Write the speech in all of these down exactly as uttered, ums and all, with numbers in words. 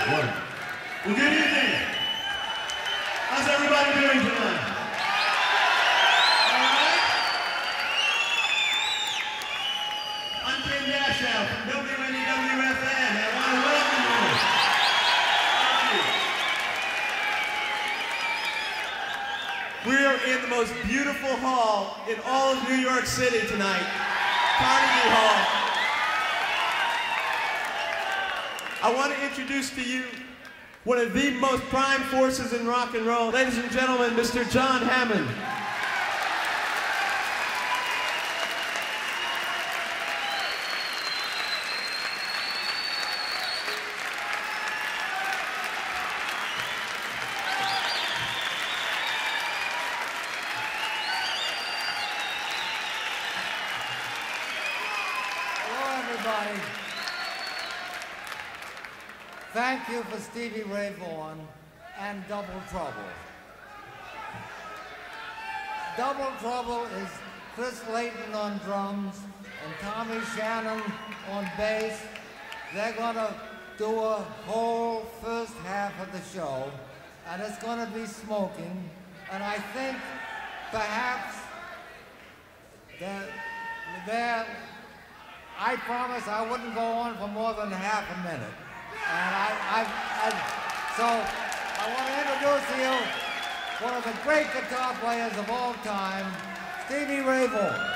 One. Well, good evening. How's everybody doing tonight? All right? I'm Ken Dashow from W N E W F M, and I want to welcome you. Thank you. We are in the most beautiful hall in all of New York City tonight, Carnegie Hall. I want to introduce to you one of the most prime forces in rock and roll. Ladies and gentlemen, Mister John Hammond. Hello, everybody. Thank you for Stevie Ray Vaughan and Double Trouble. Double Trouble is Chris Layton on drums and Tommy Shannon on bass. They're gonna do a whole first half of the show, and it's gonna be smoking. And I think perhaps that there, I promise I wouldn't go on for more than half a minute. And I, I, I, so I want to introduce to you one of the great guitar players of all time, Stevie Ray Vaughan.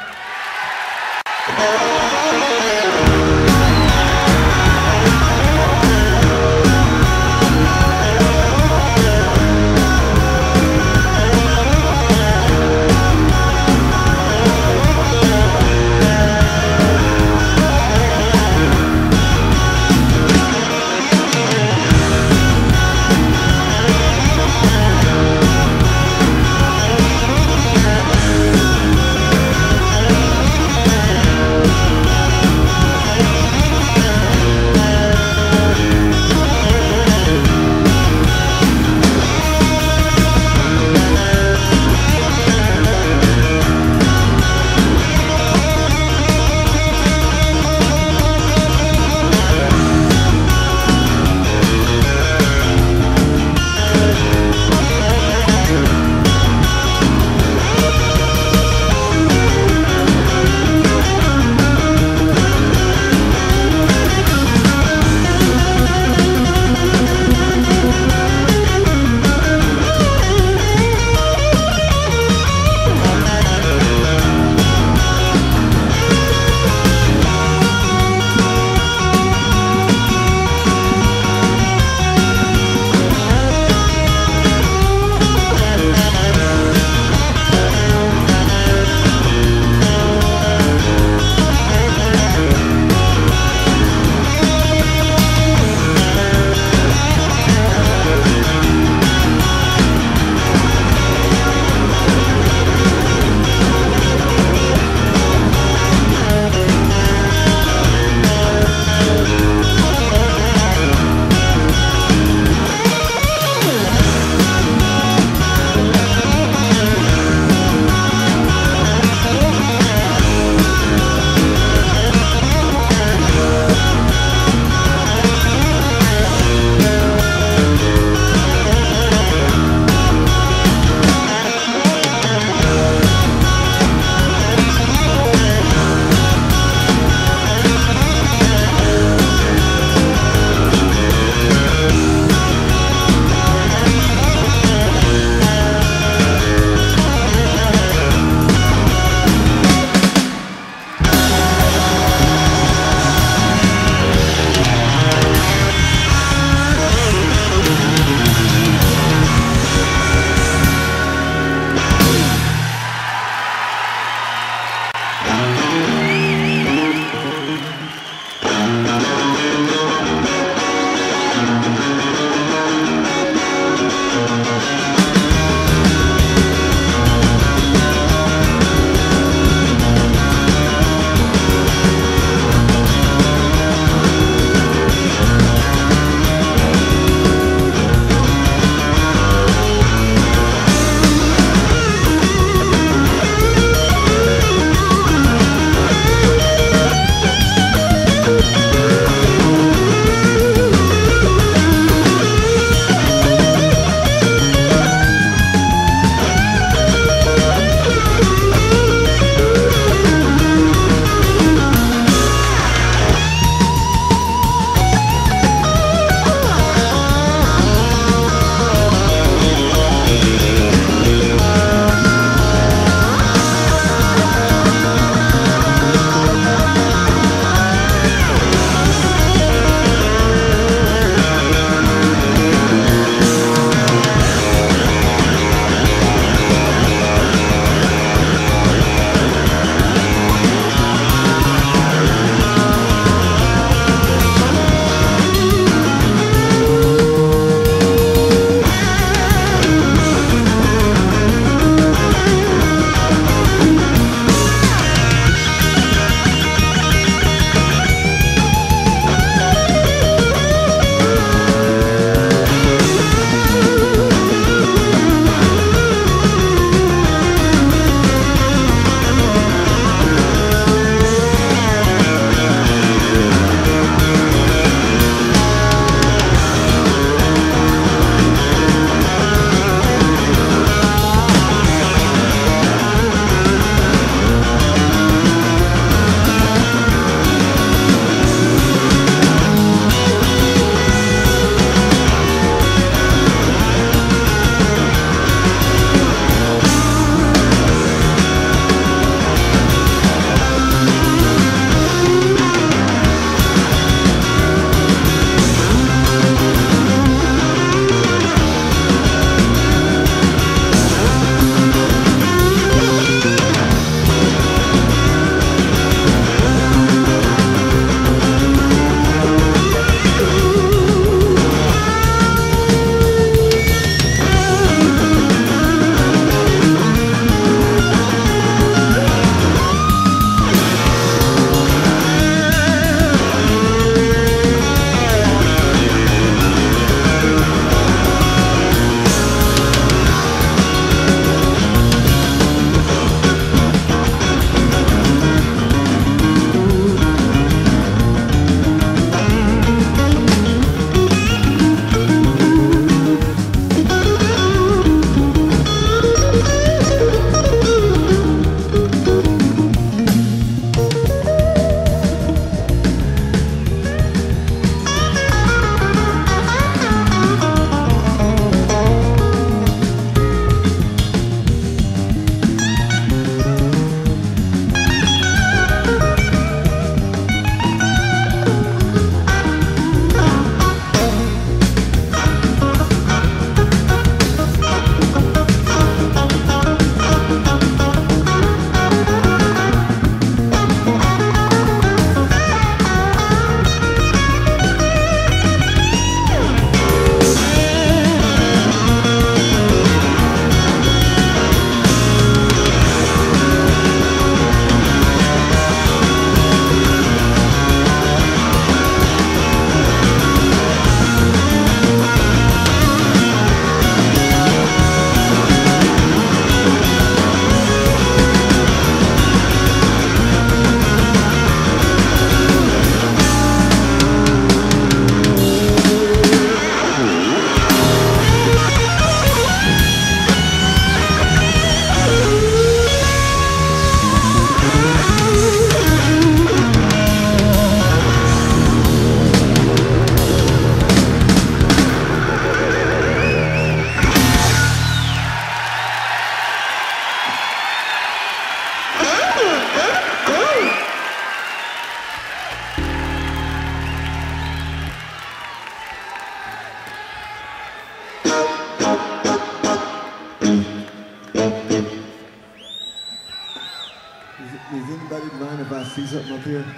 See something up here?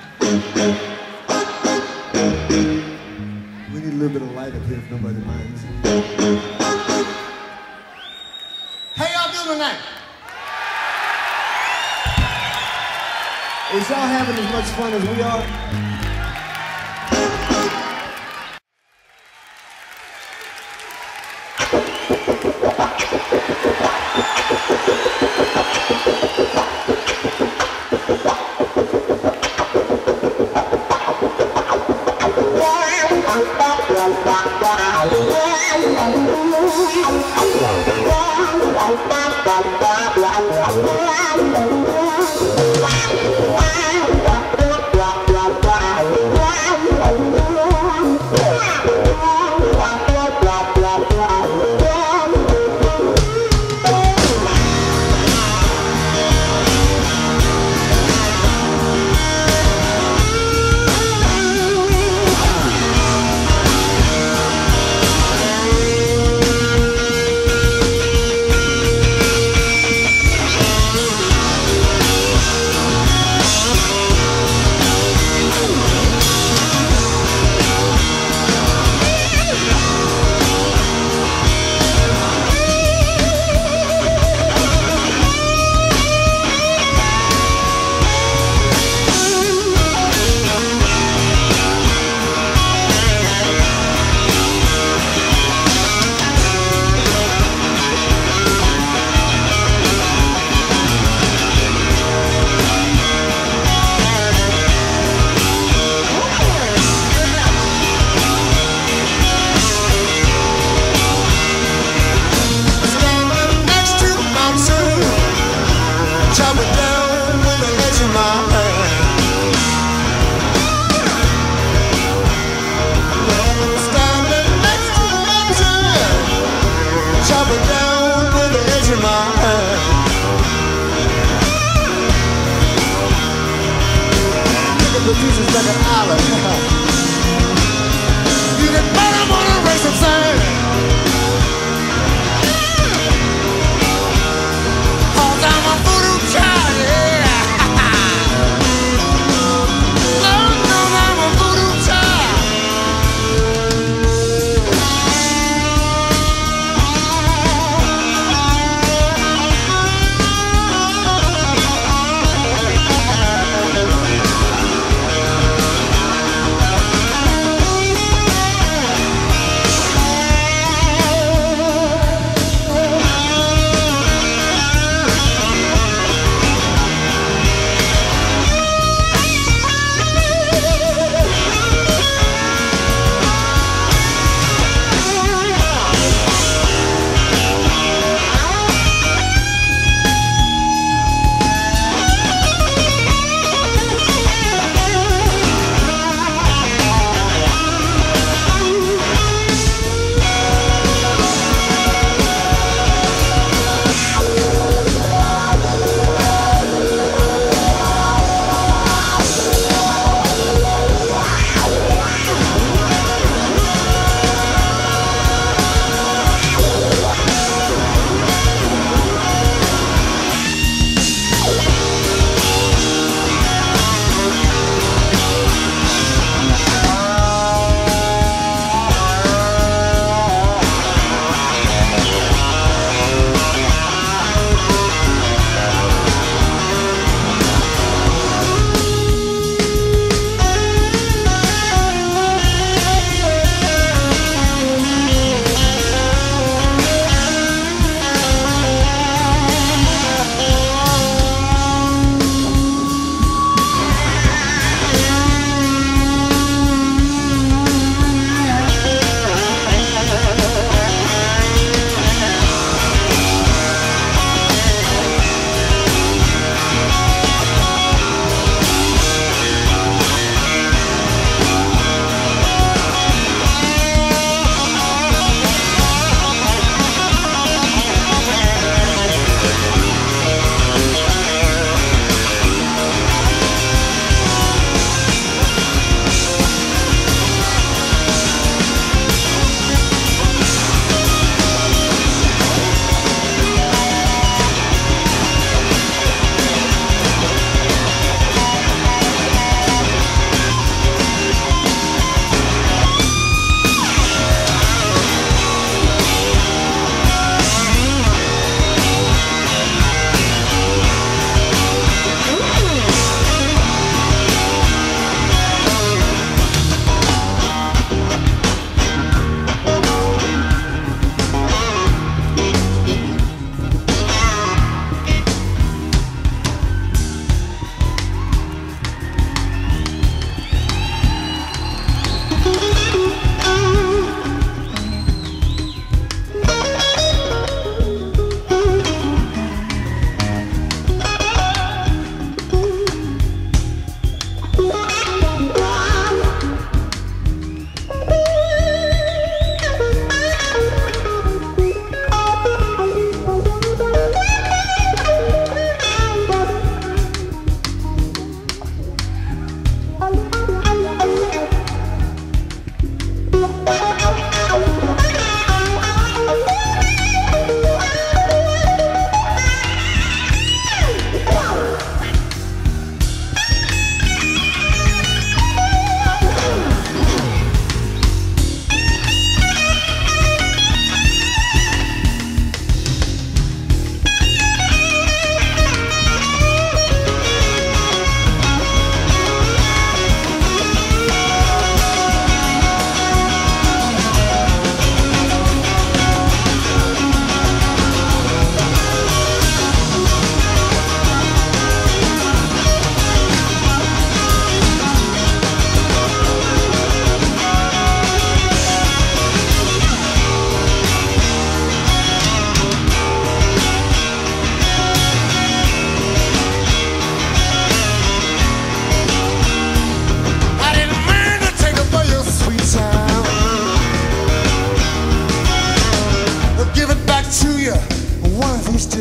We need a little bit of light up here if nobody minds. How y'all doing tonight? Is y'all having as much fun as we are?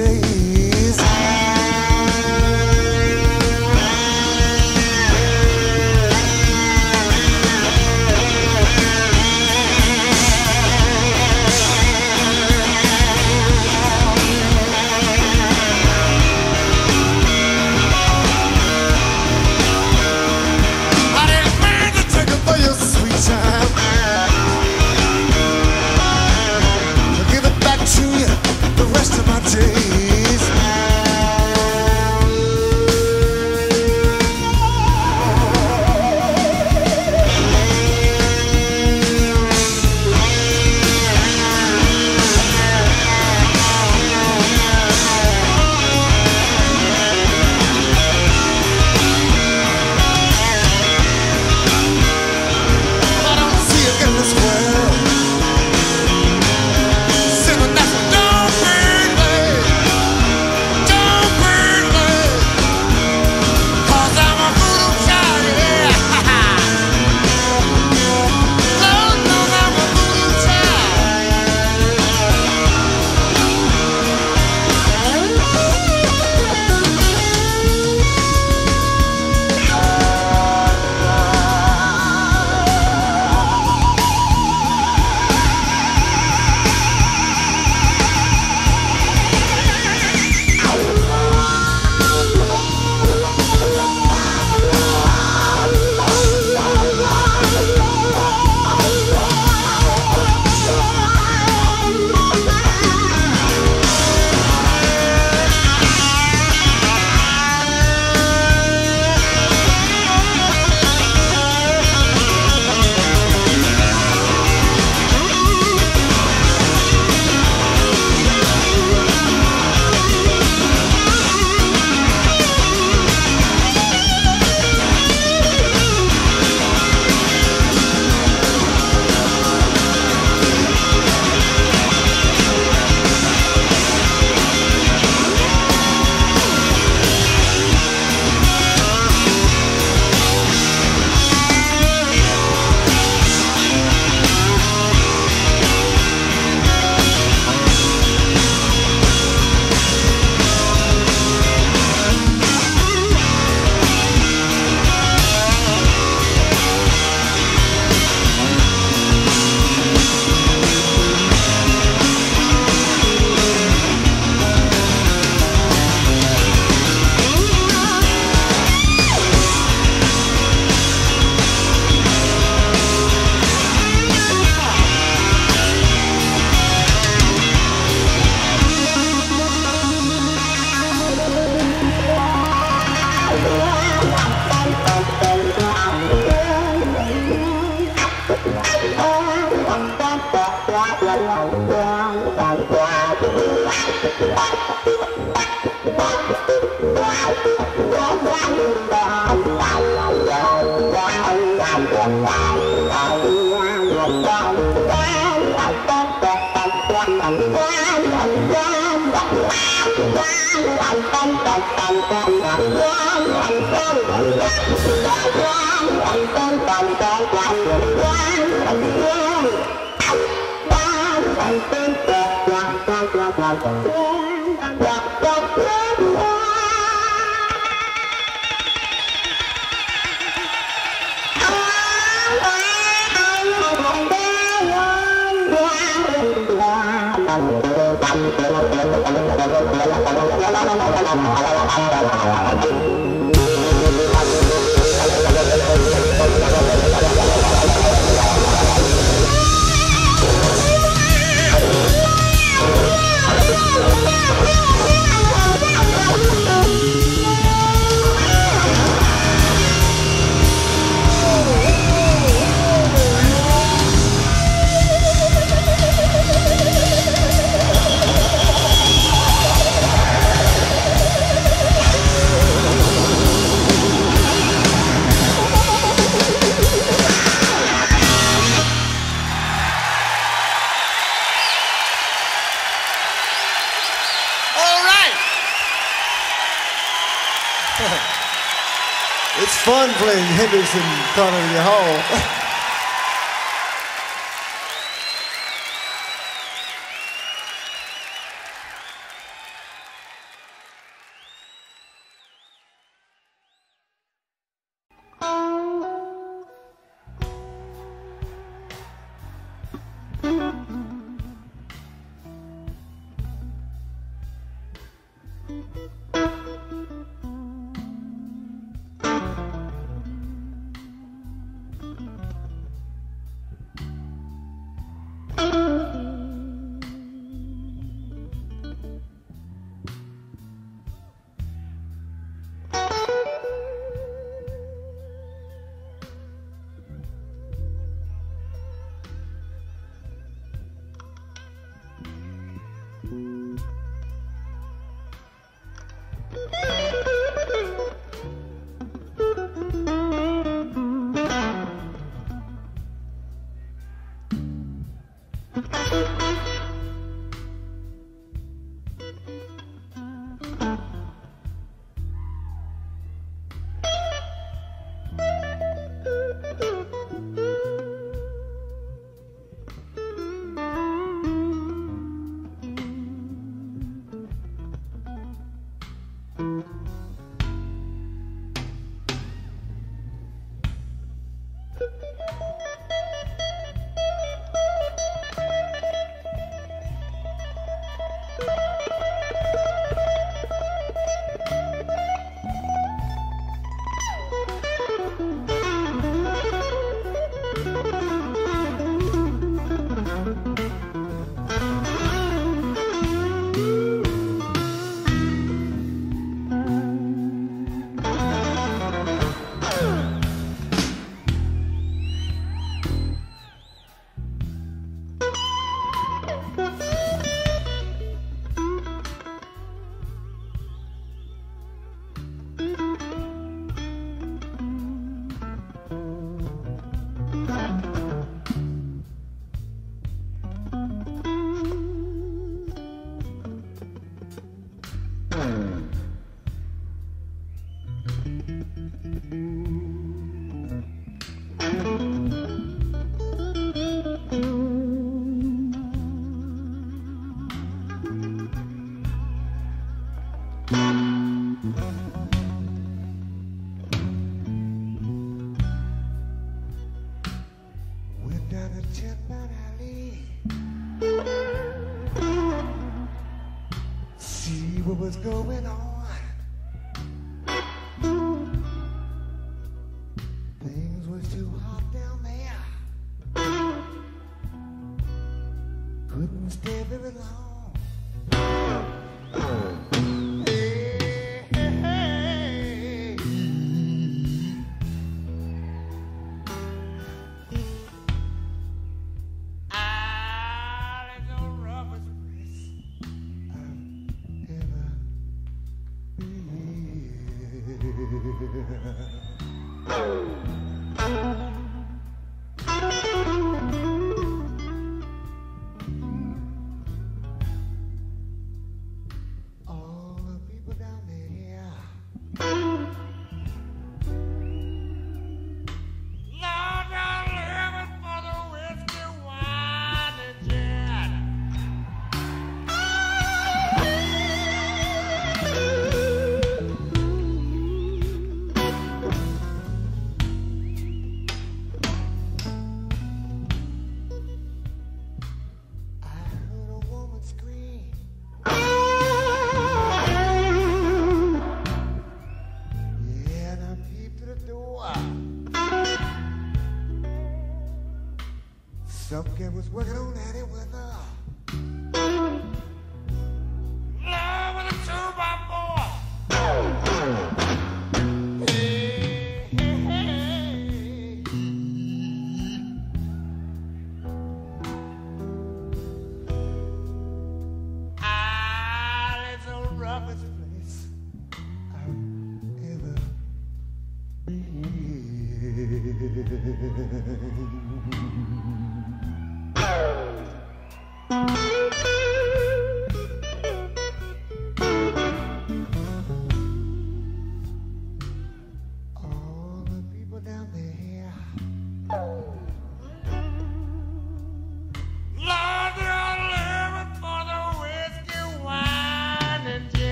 days. I didn't mean to take it for your sweet time. I'll give it back to you the rest of my days. I don't see it in this world. Sinning, that's what don't burn me. Don't burn me. 'Cause I'm a voodoo child, yeah. Lord knows I'm a voodoo It's fun playing Henderson Carnegie Hall.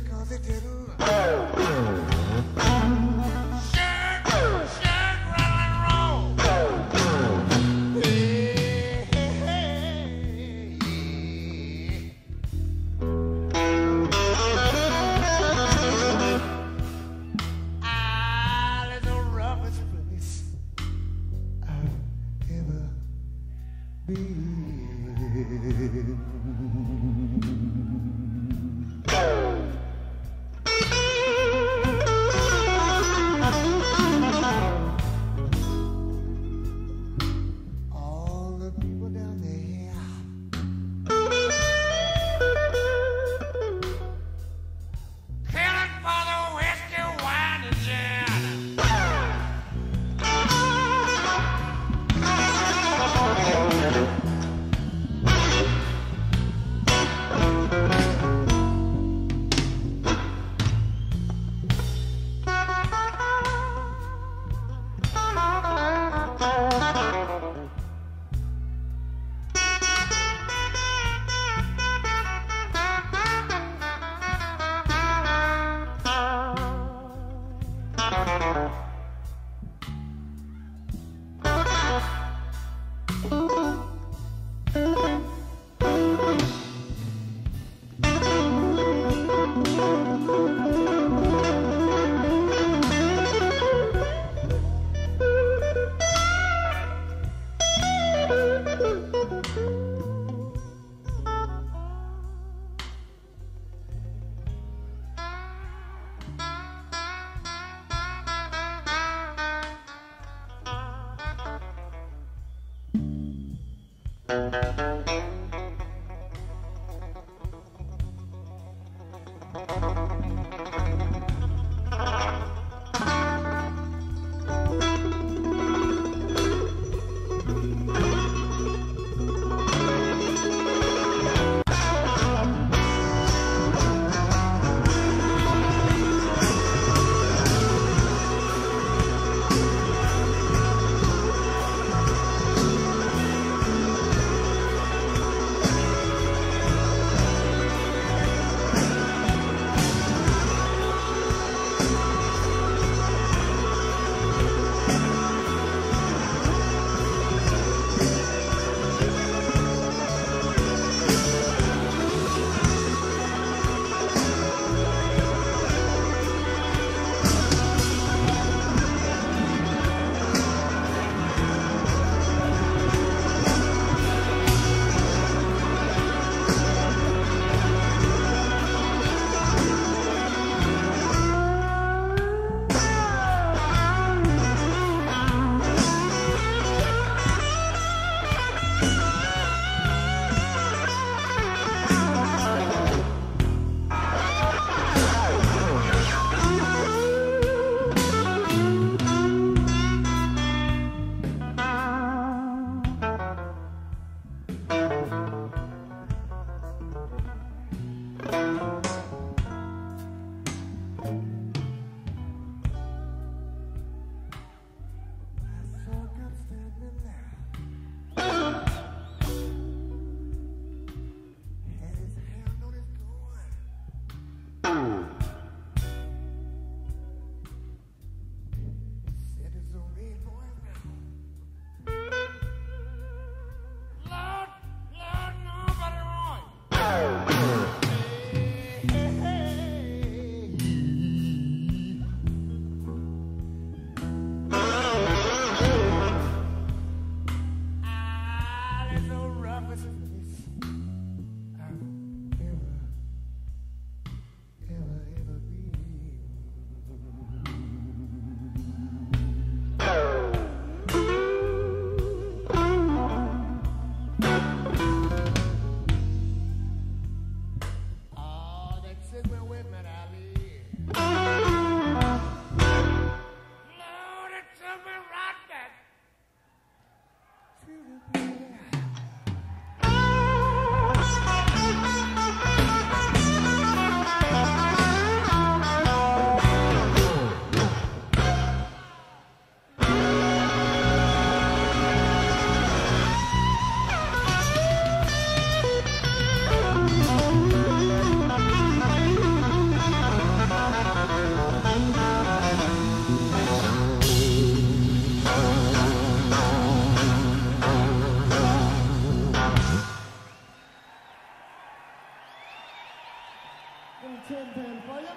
'cause it didn't. Shake, shake, roll and roll. Hey, hey, hey, yeah. Isle is the roughest place I've ever been. All the people down there killing for the whiskey, wine, and gin. tin pan for you.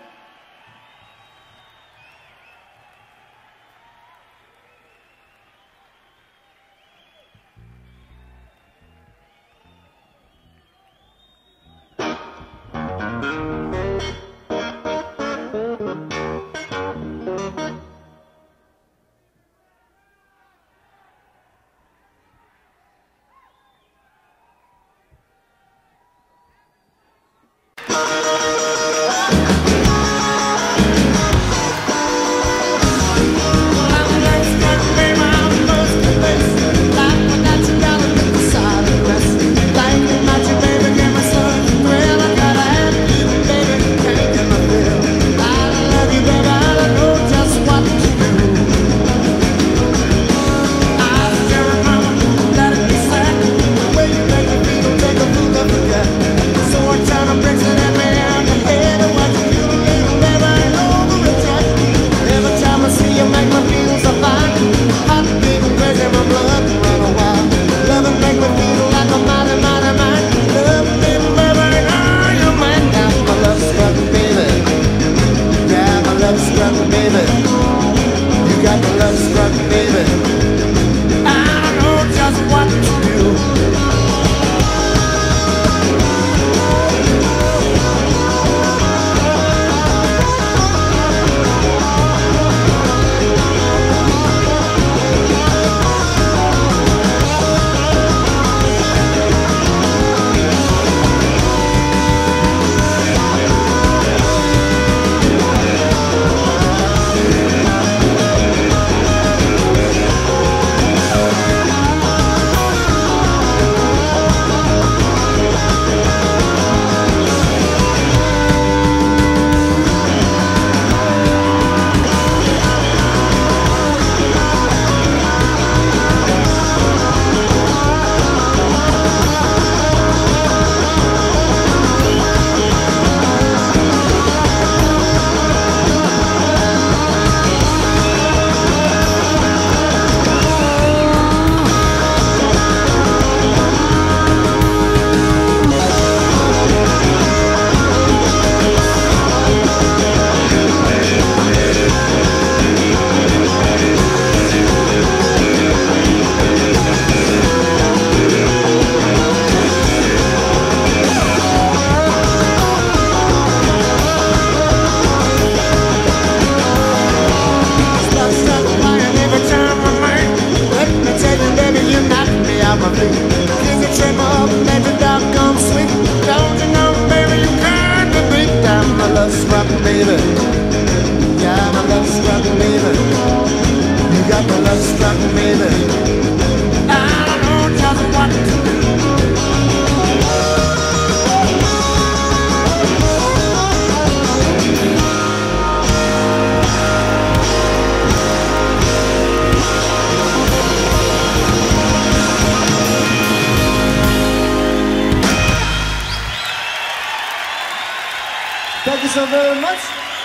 Thank you so very much.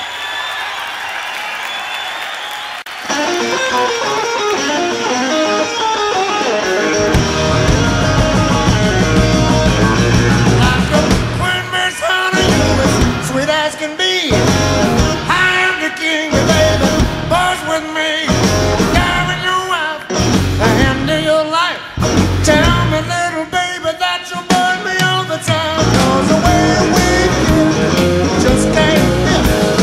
Sweet as can be. I am the king, baby. Boss with me. Carrying you out the end of your life. Tell me, little baby, that you burn me all the time. 'Cause the way we get just can't fit.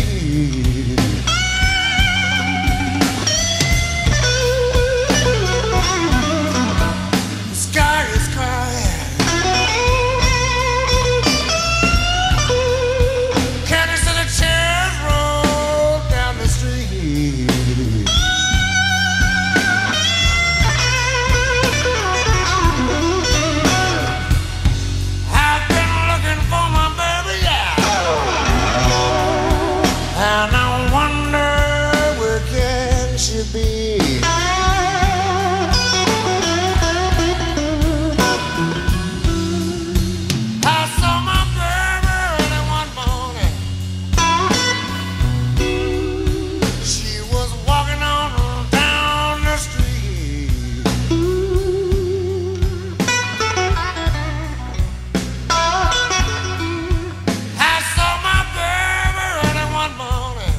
street. The sky is crying. Can you see the chairs roll down the street? I've been looking for my baby, yeah, and I wonder where can she be? I saw my baby early one morning. She was walking on down the street. I saw my baby early one morning.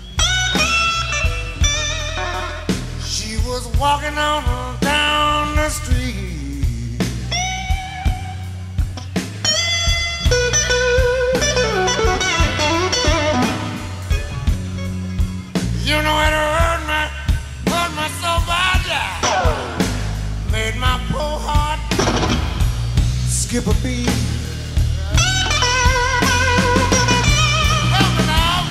She was walking on down the street. You know it hurt me, hurt me so bad, yeah. Made my poor heart skip a beat. Help me now.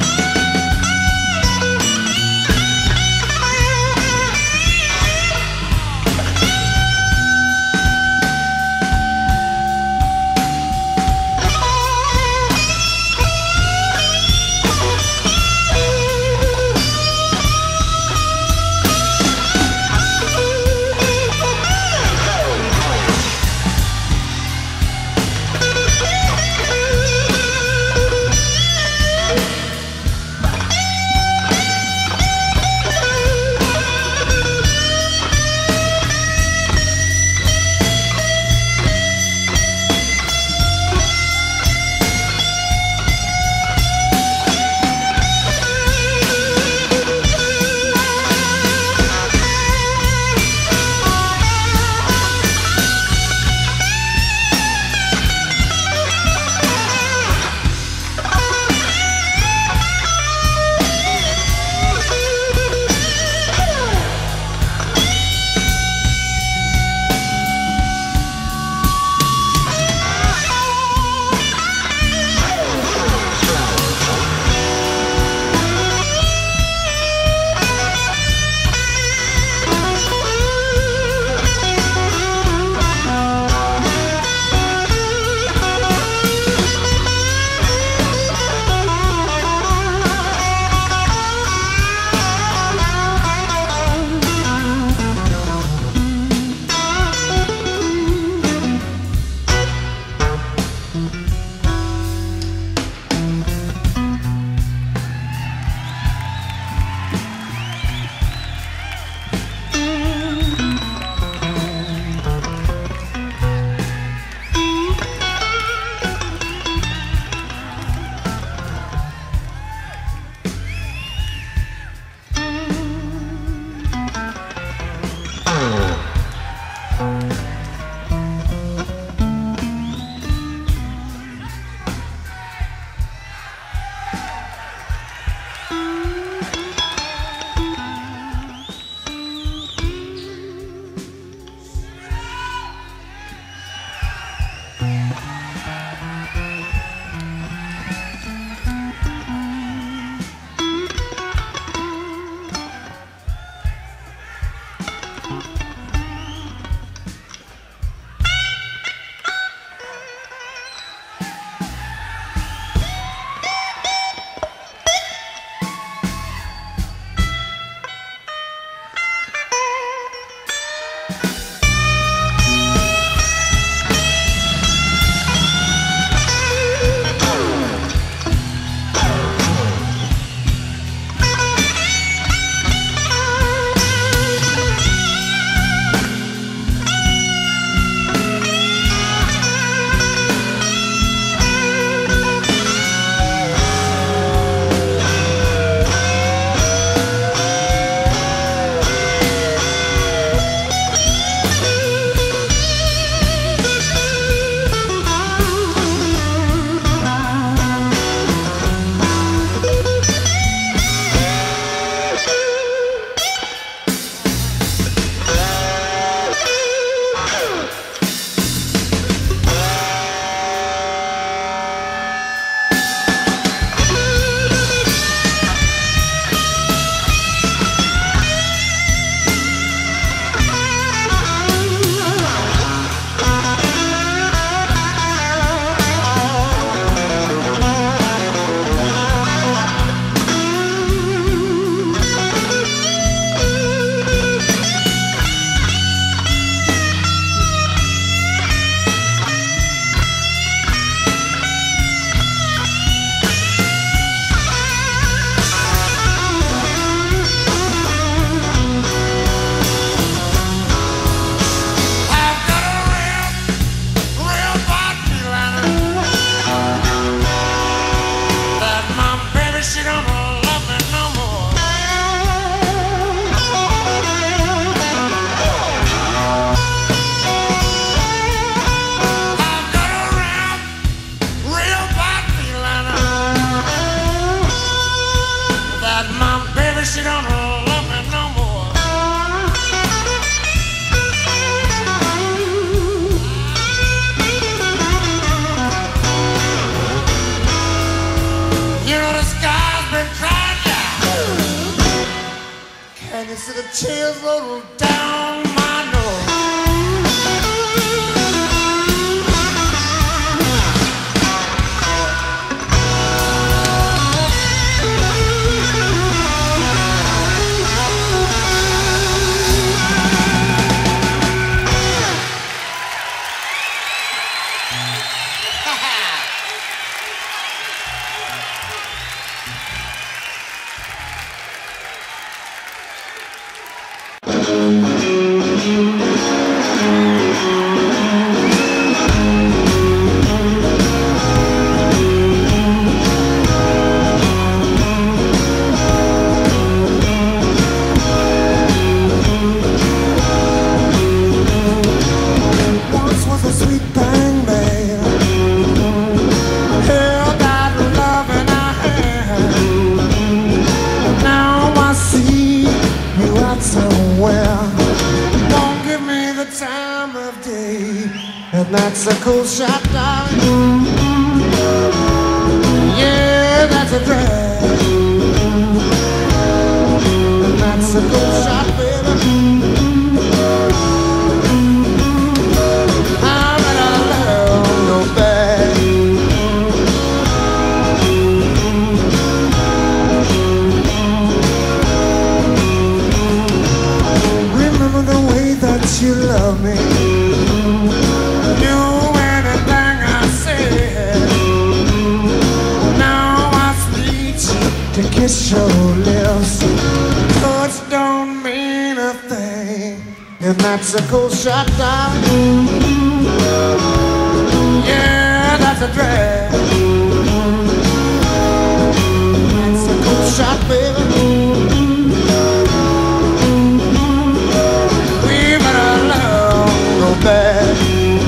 that my baby, she don't love me no more. You know the sky's been crying down. Can you see the tears roll down my nose? That's a cool shot, darling. Yeah, that's a drag. And that's a cool shot, baby. I'm in a love, no bag. Remember the way that you love me. To kiss your lips, touch don't mean a thing, and that's a cool shot, darling. Yeah, that's a drag. That's a cool shot, baby. We better love go back.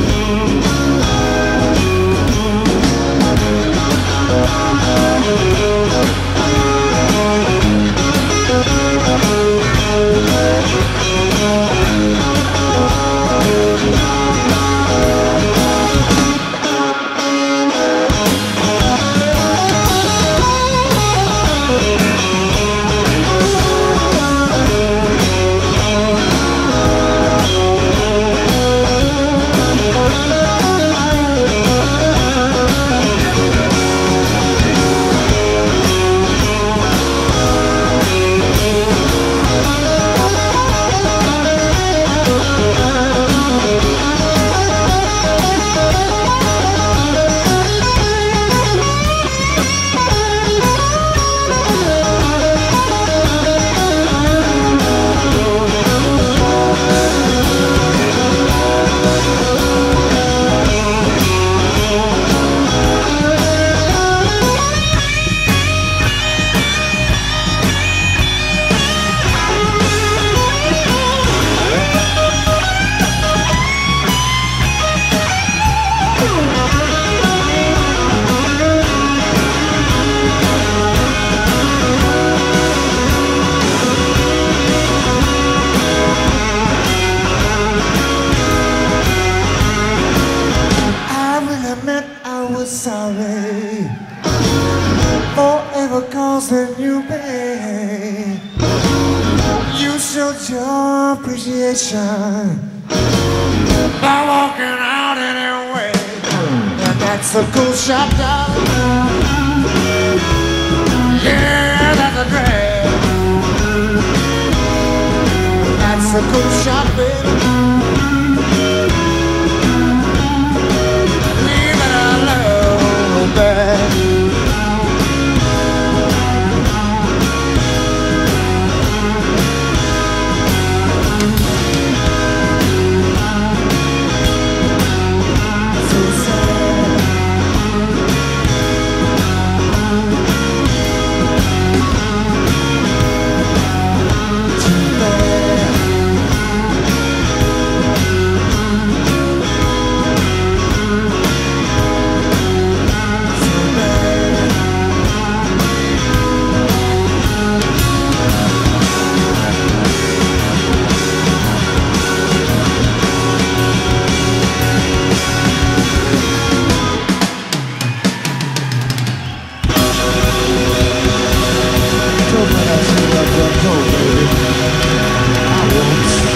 Sorry for ever causing you pain. You showed your appreciation by walking out anyway, and that's a cool shot, darling. Yeah, that's a drag. That's a cool shot, baby. go, baby. I won't.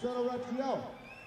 Sonoratio.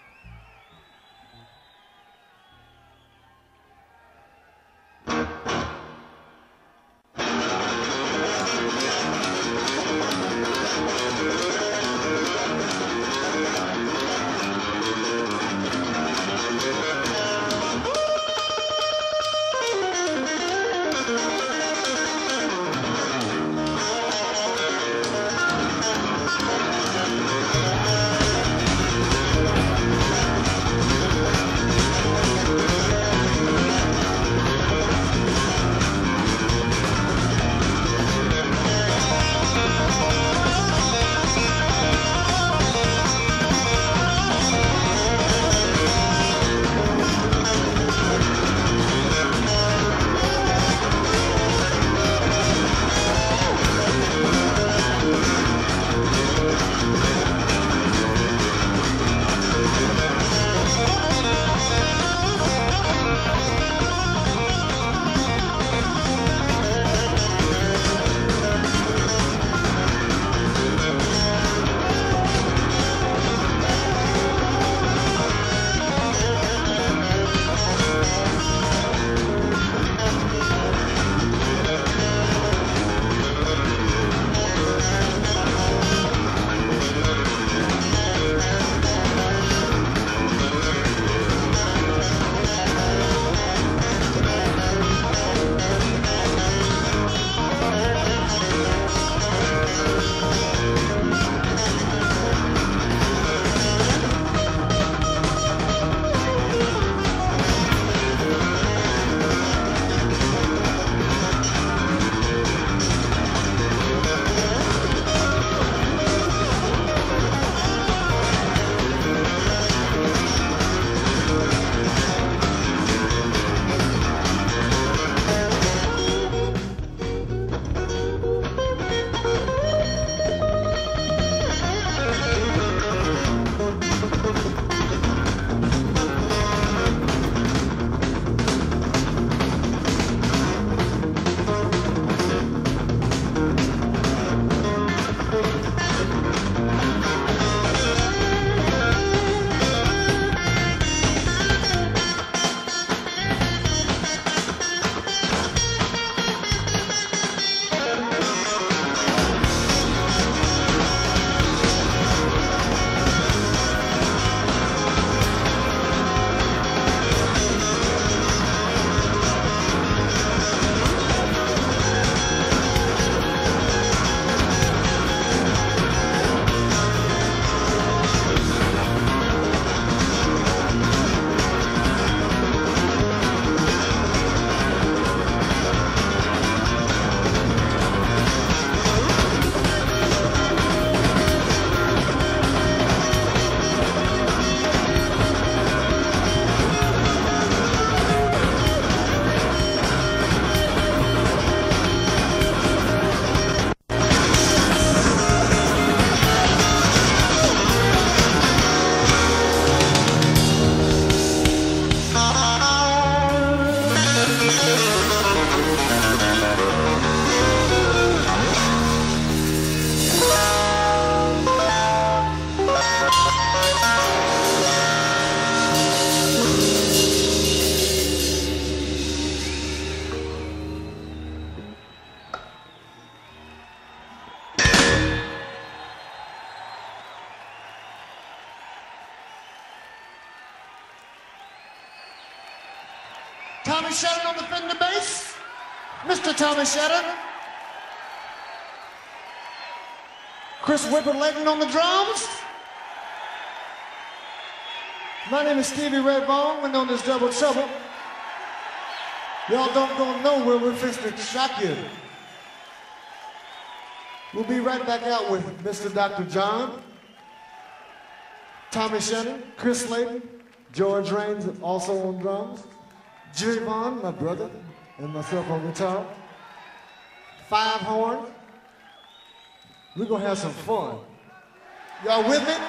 Tommy Shannon on the Fender bass. Mister Tommy Shannon. Chris Whipper-Layton on the drums. My name is Stevie Ray Vaughan. We're known as Double Trouble. Y'all don't go nowhere. We're fixing to shock you. We'll be right back out with Mister Doctor John, Tommy Shannon, Chris Layton, George Raines also on drums, Jerry Vaughn, my brother, and myself on guitar, five horn. We're gonna have some fun. Y'all with me?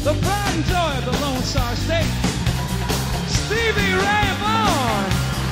the pride and joy of the Lone Star State, Stevie Ray Vaughan.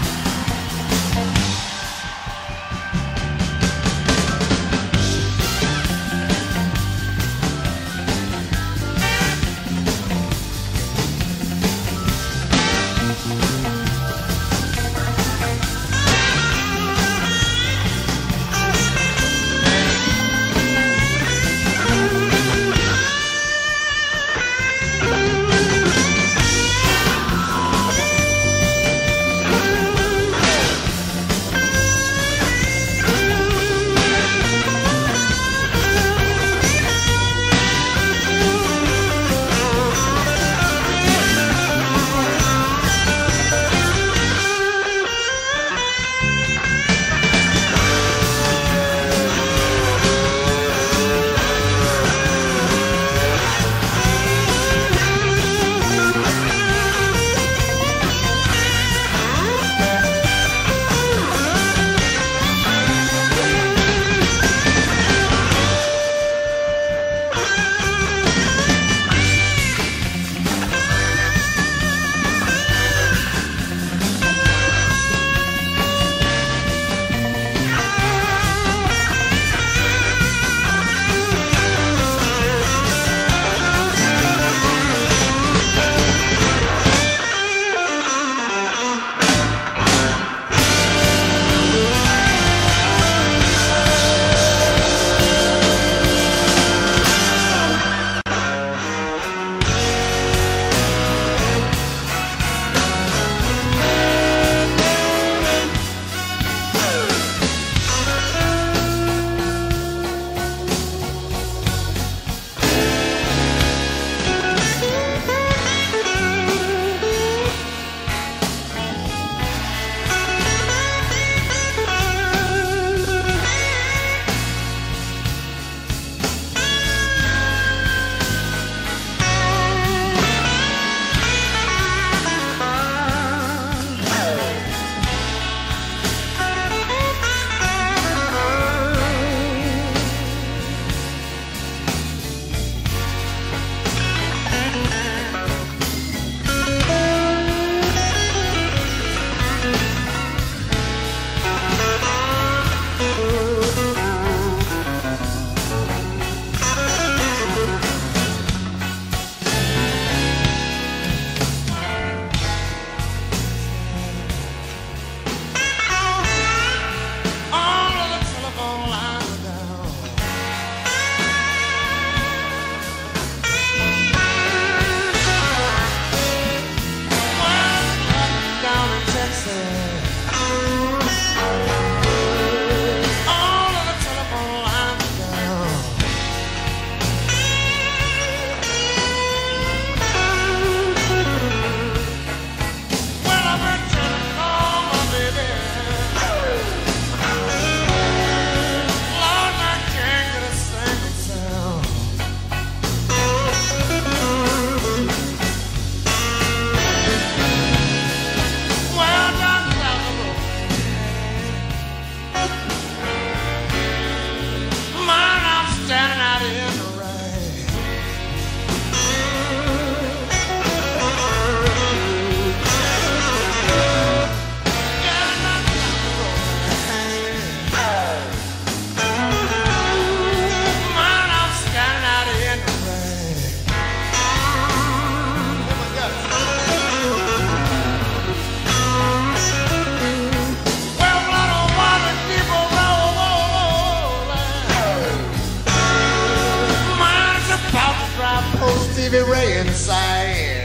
Stevie Ray inside.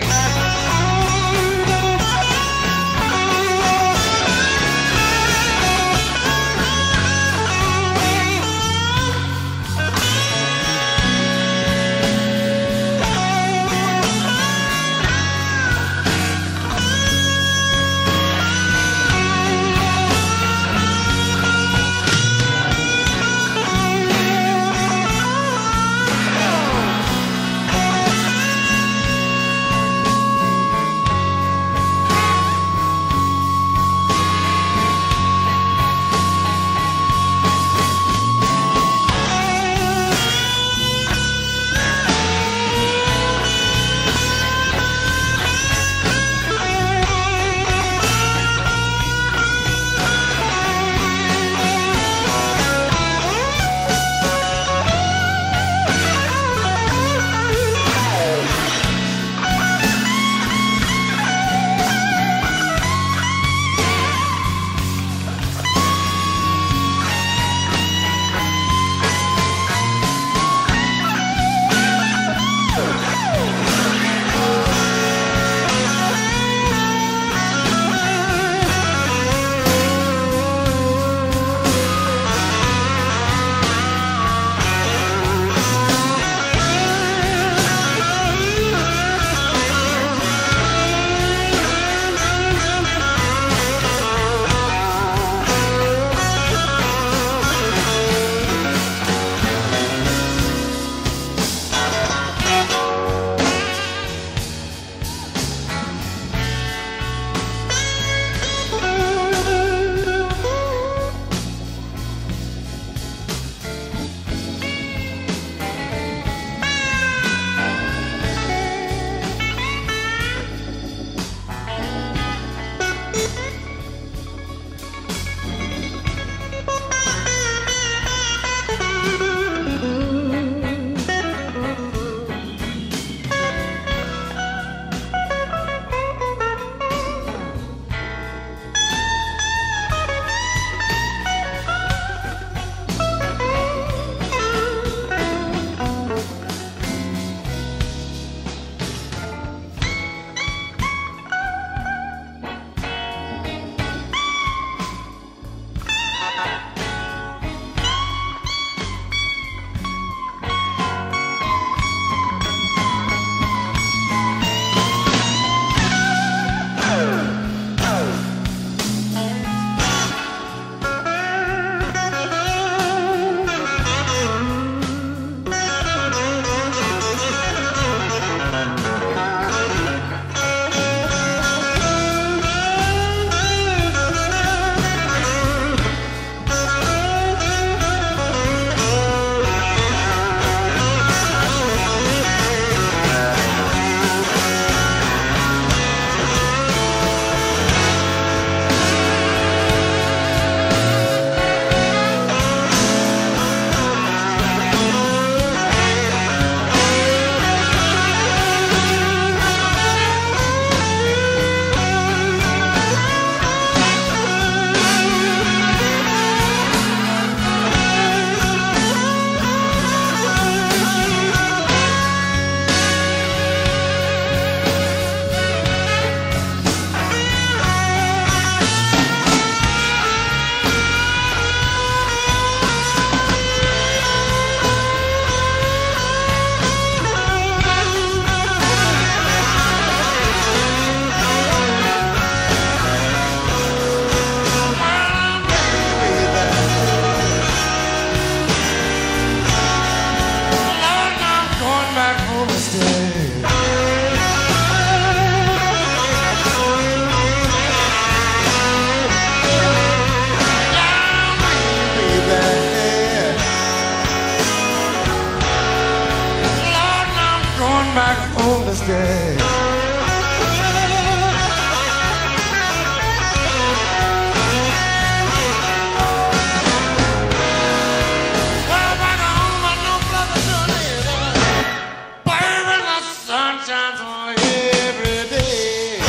back home to stay. Well, back home, I know brother don't live. Baby, the sun shines on every day.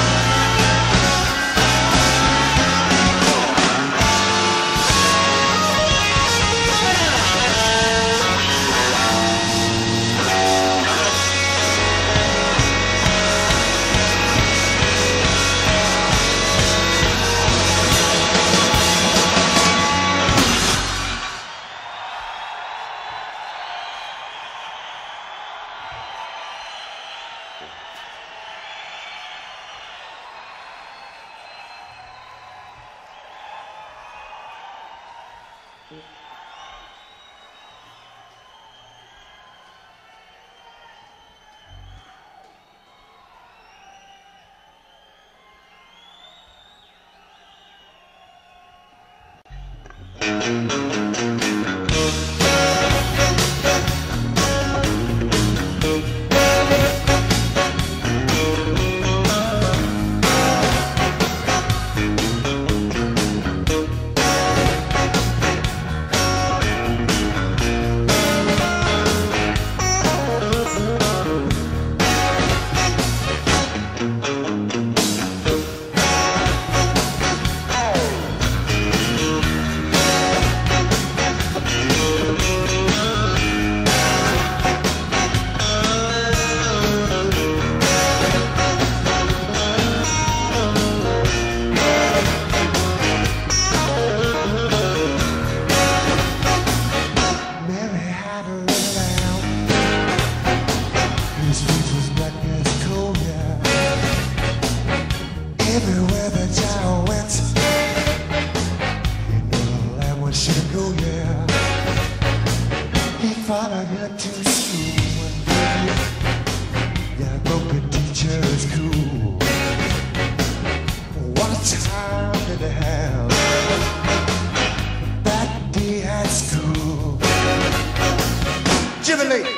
Everywhere the child went, you know that one should go, yeah. He followed her to school one day. Yeah, broke a teacher's cool. What a time did they have that day at school. Jimmy Lee.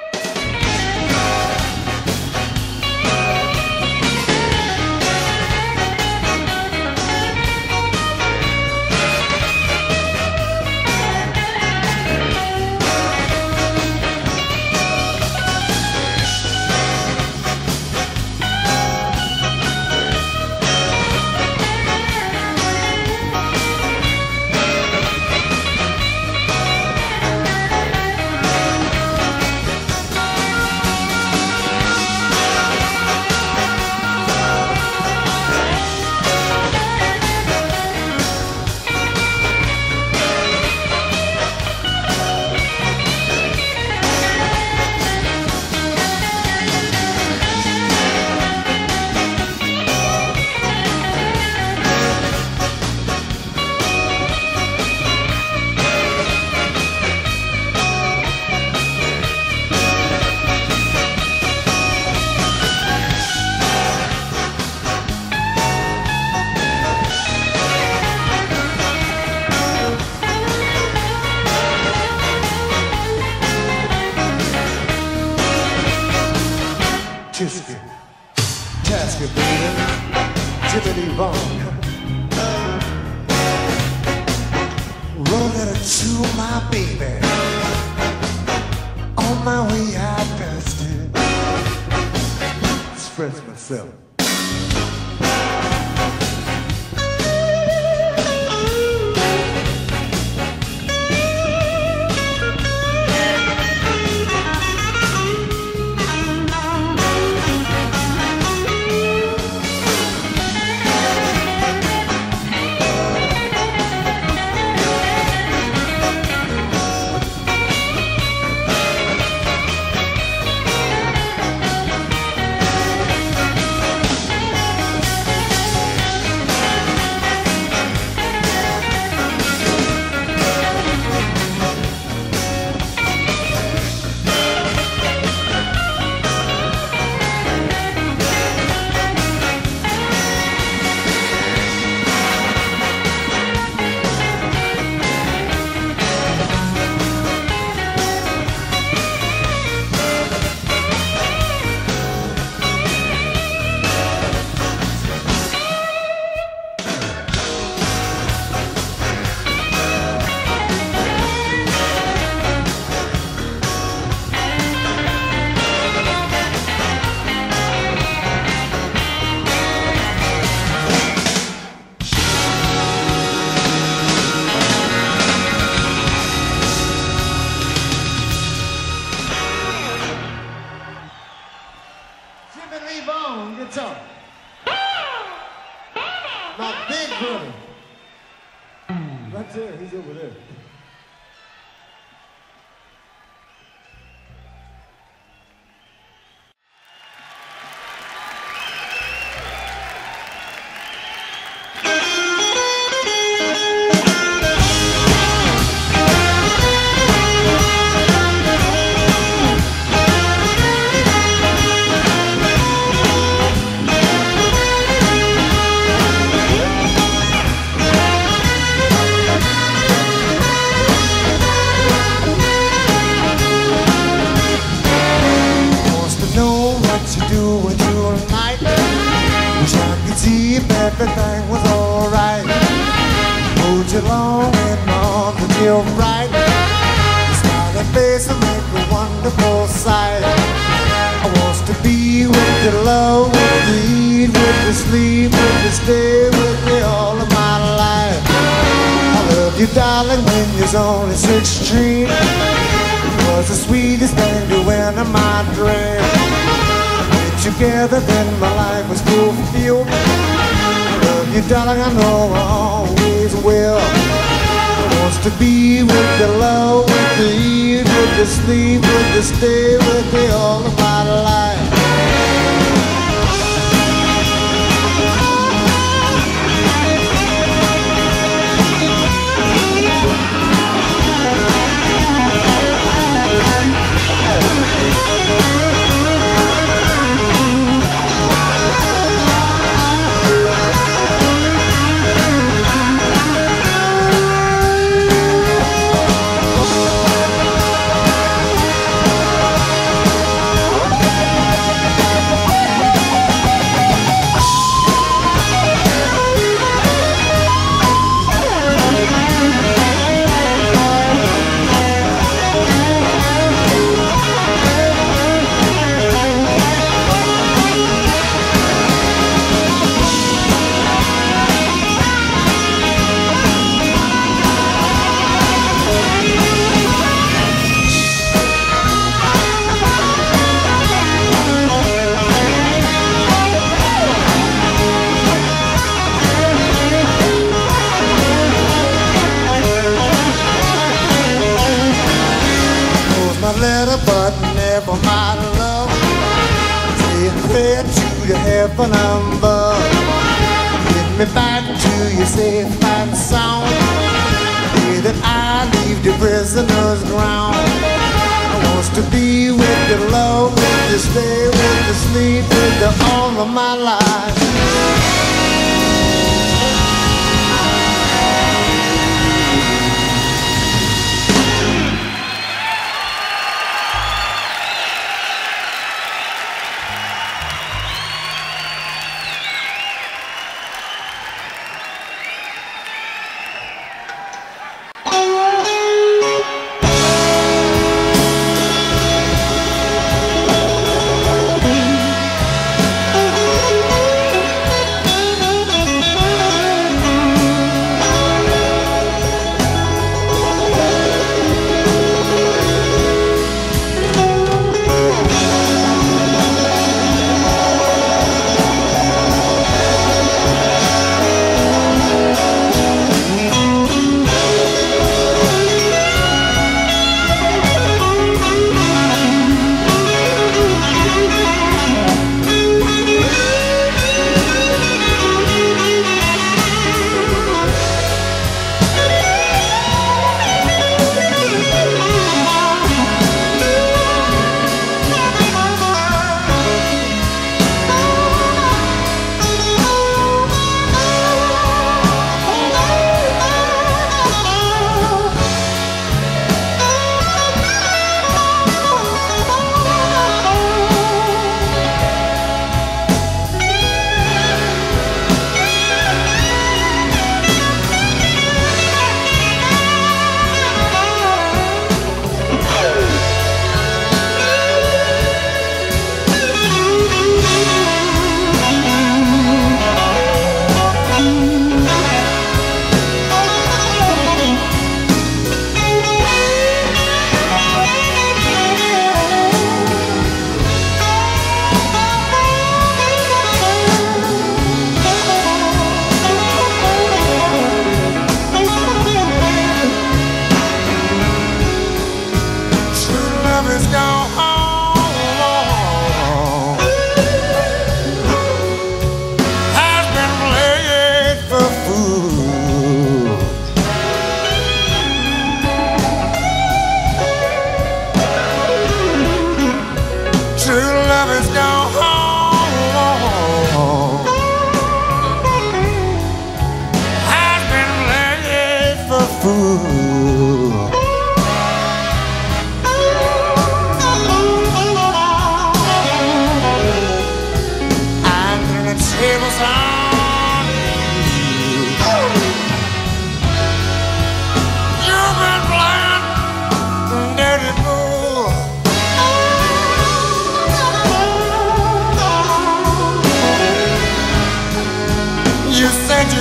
Tisket, Tasket, baby, Tiffany Vaughn. Wrote a letter to my baby. On my way I passed it. Express myself. Ray Vaughan, guitar. My big brother. Right there, he's over there. Everything was alright. Hold you long and on the deal right. Your smiling face will make a wonderful sight. I want to be with you, love, with you, eat, with you, sleep, with you, stay with me all of my life. I love you, darling, when you're only sixteen. It was the sweetest thing to enter my dream. Together, then my life was fulfilled. You darling, I know I always will. I want to be with you, love, with you, eat, with you, sleep, with you, stay with me all of my life. But never my love. Take me to the heaven above. Get me back to your safe and sound. The day that I leave the prisoner's ground. I want to be with you, love, with you, stay with you, sleep with you all of my life.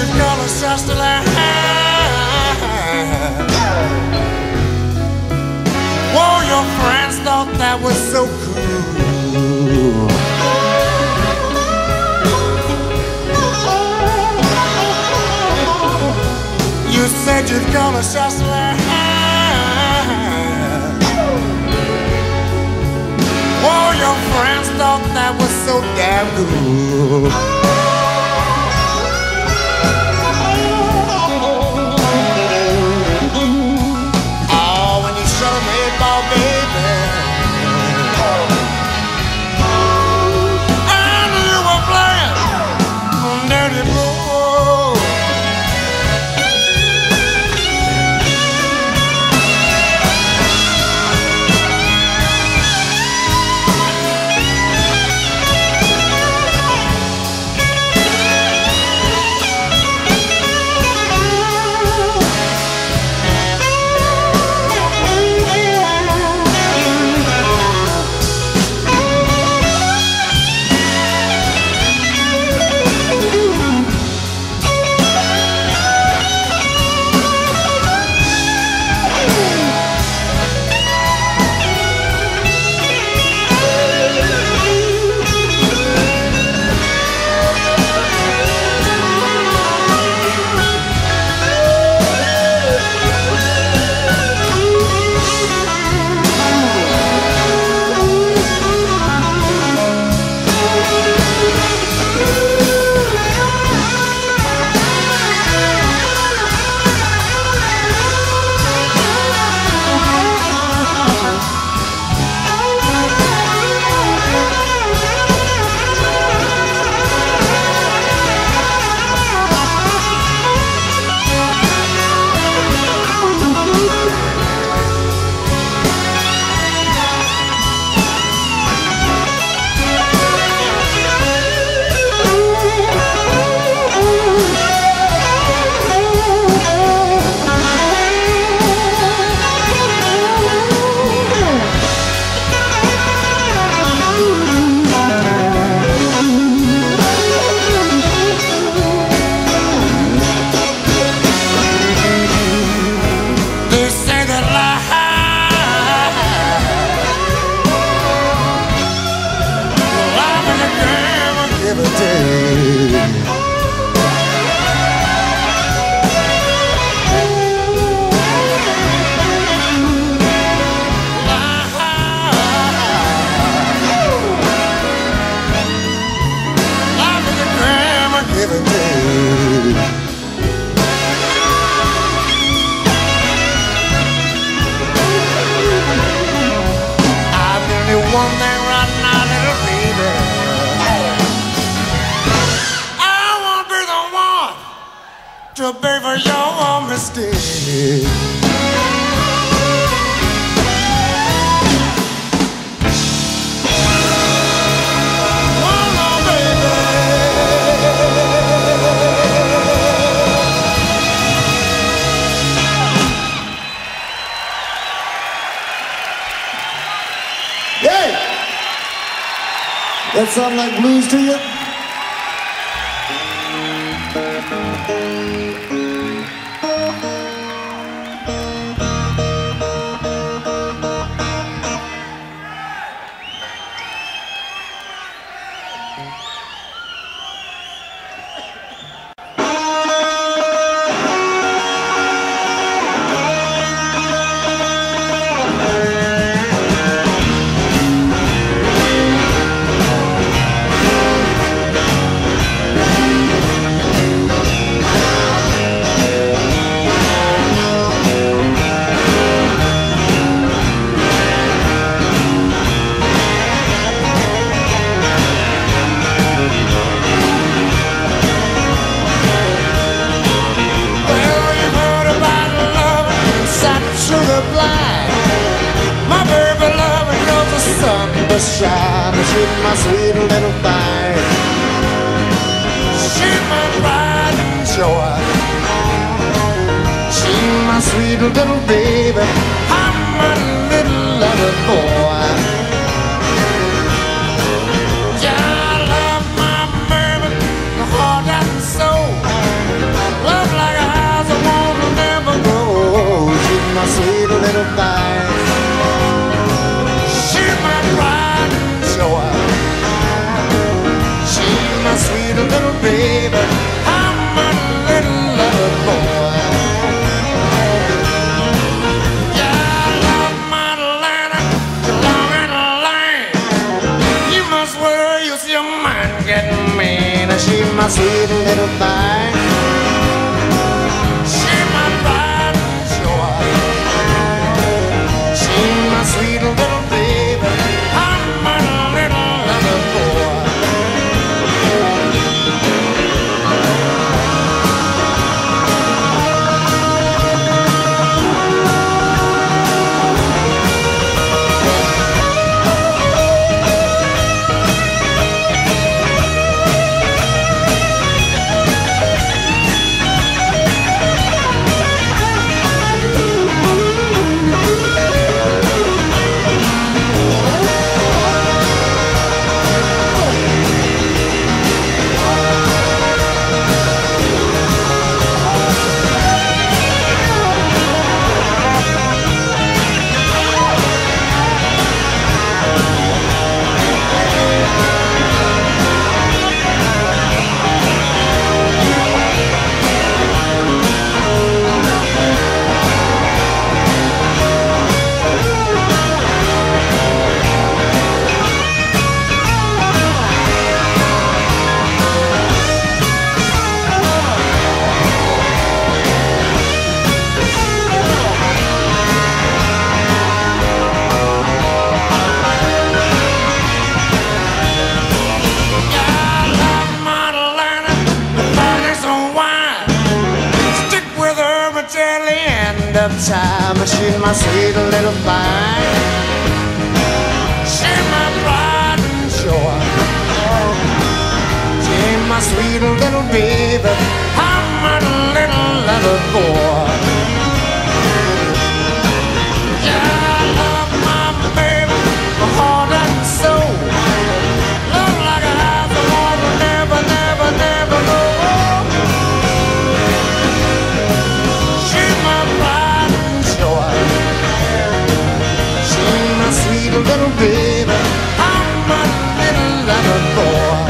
you'd call us just a line. Whoa, your friends thought that was so cool. You said you'd call us just a line. Whoa, your friends thought that was so damn cool. To pay for your mistake. Oh no, baby. Yay! That sound like blues to you? Shine, she's my sweet little thing. She's my pride and joy. She's my sweet little baby. I'm a little lover boy. Yeah, I love my baby, the heart and soul. just your mind getting mean. She's my sweet little thing. She's my pride and joy. She's my sweet little baby. I'm a little little boy. Time, she's my sweet little thing. She's my pride and joy. She's my sweet little baby. I'm a little little boy. Yeah, I love my baby, my heart and soul. Love like a house I want to never, never, never go. She's my pride. Sweet little baby, I'm a little little boy.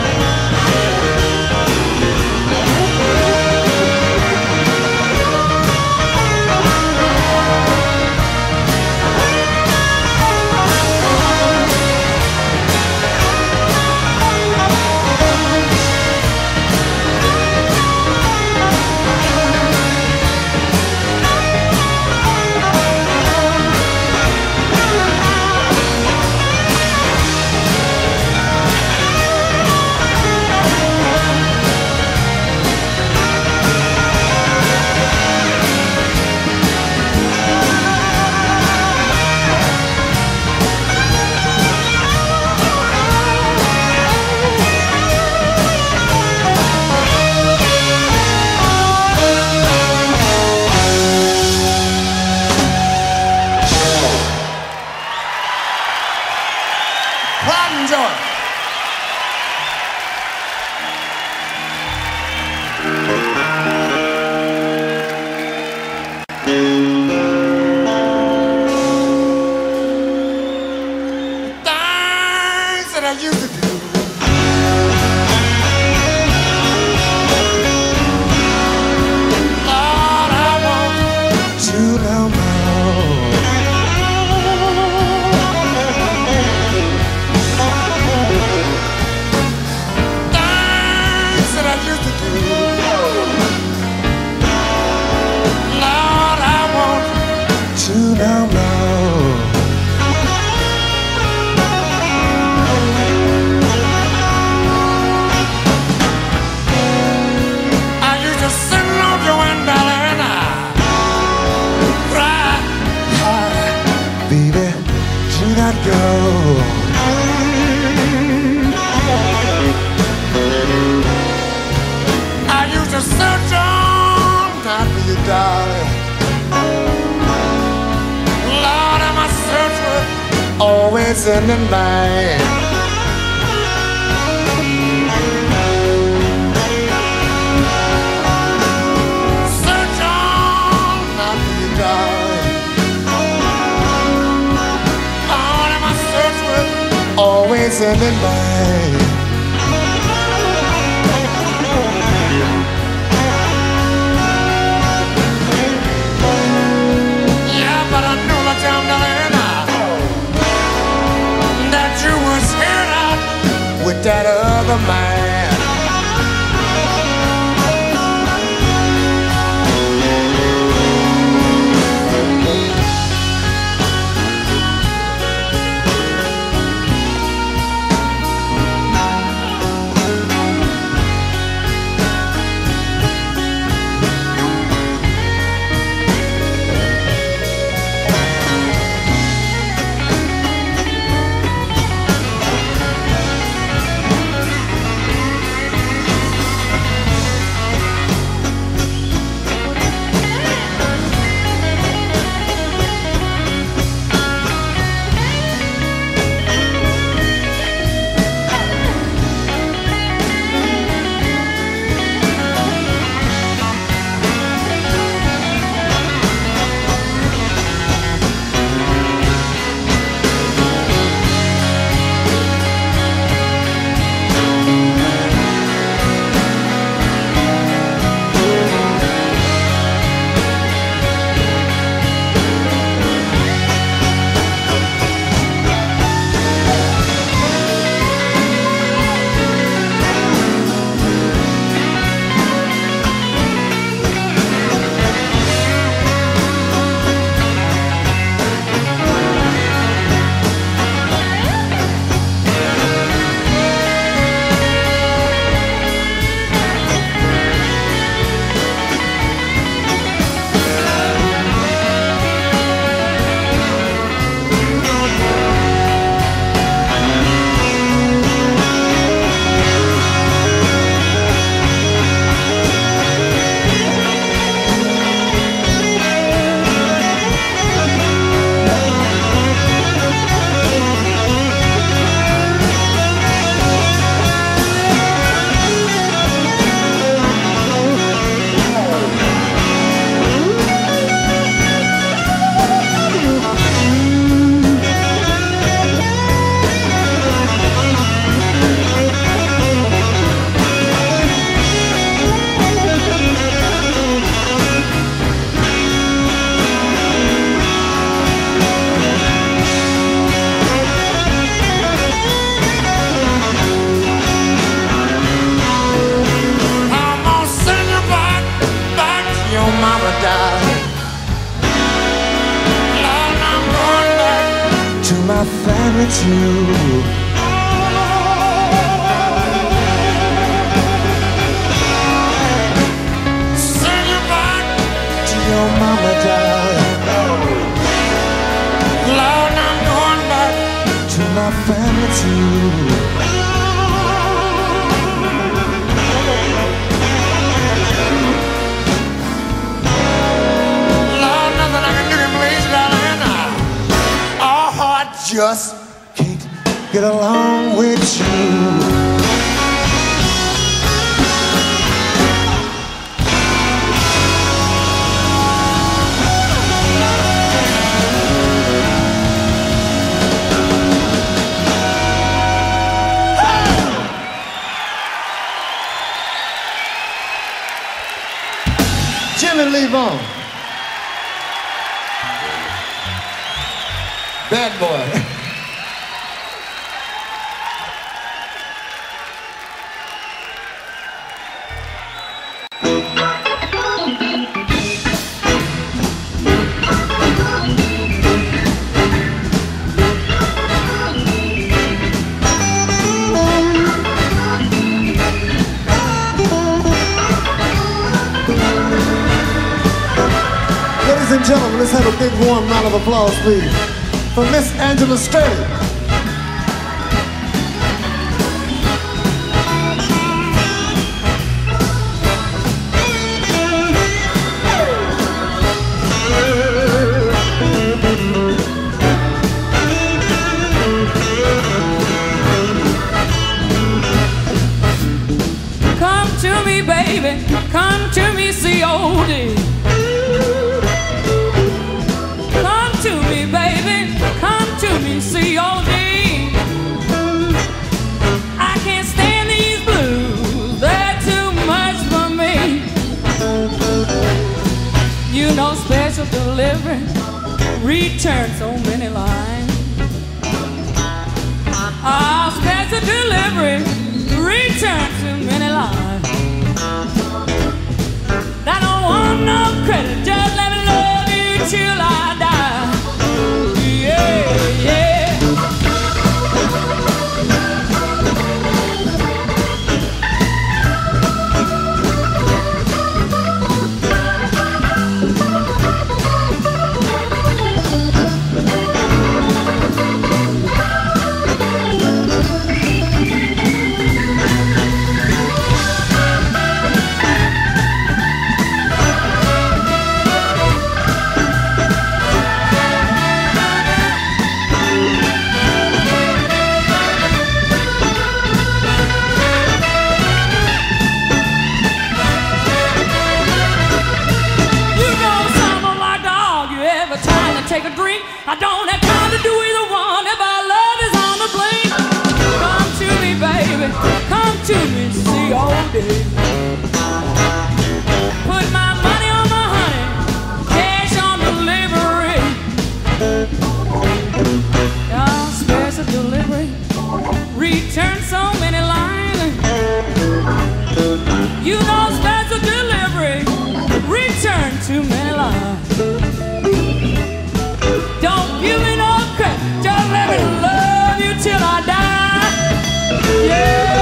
In the night, search on, not for you, darling. All of my search was always in the night. Yeah, but I know the time, darling, that you was here out with with that other man. My family too. Send you back to your mama, darling. Lord, I'm going back to my family too. Lord, nothing I can do to please, darling. Just can't get along with you. Jimmy Lee Vaughn. Bad boy. Ladies and gentlemen, let's have a big warm round of applause, please, for Miss Angela Sturdy. Come to me, baby, come to me, C O D. Come to me, baby, come to me, C O D. I can't stand these blues, they're too much for me. You know special delivery, return so many lines. Ah, special delivery, return too many lives. I don't want no credit, just let me love you till I die. Yeah, yeah. Take a drink. I don't have time to do either one if our love is on the blink. Come to me, baby. Come to me, see all day. Put my money on my honey, cash on delivery. Oh, special delivery. Return so many lines. You know special delivery. Return too many lines. Don't give me no credit, just let me love you till I die. Yeah.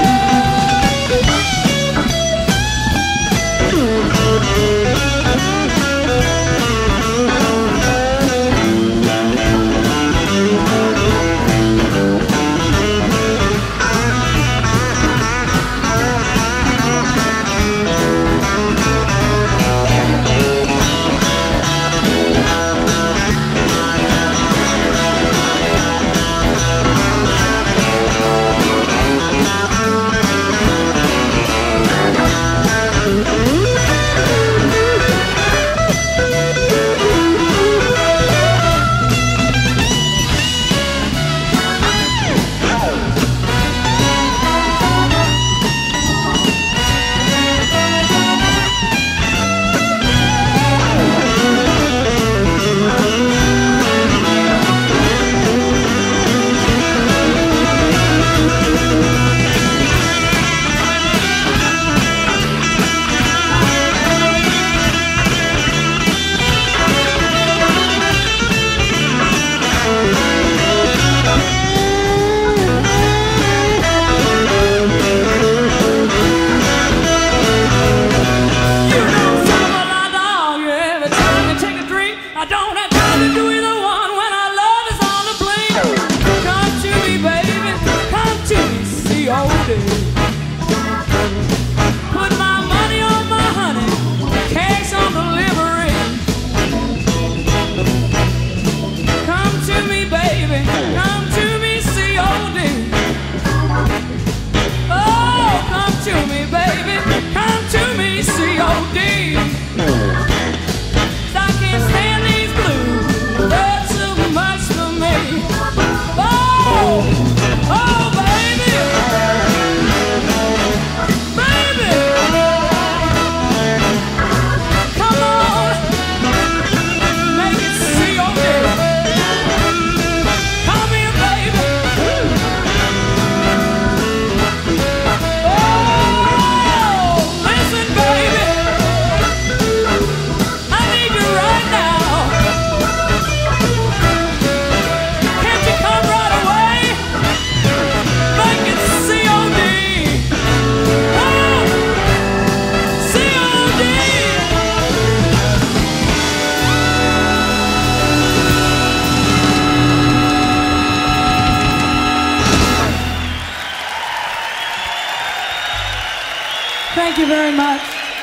Thank you very much.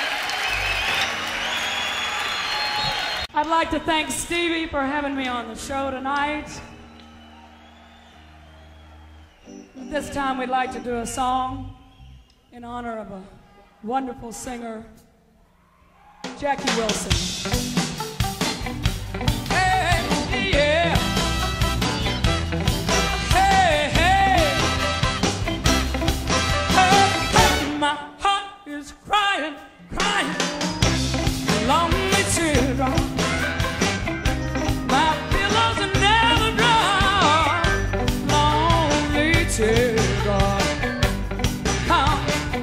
I'd like to thank Stevie for having me on the show tonight. This time we'd like to do a song in honor of a wonderful singer, Jackie Wilson. Hey, yeah. Hey, hey. Hey, hey. My heart is crying, crying, lonely teardrop. My pillows are never dry, lonely teardrop. Come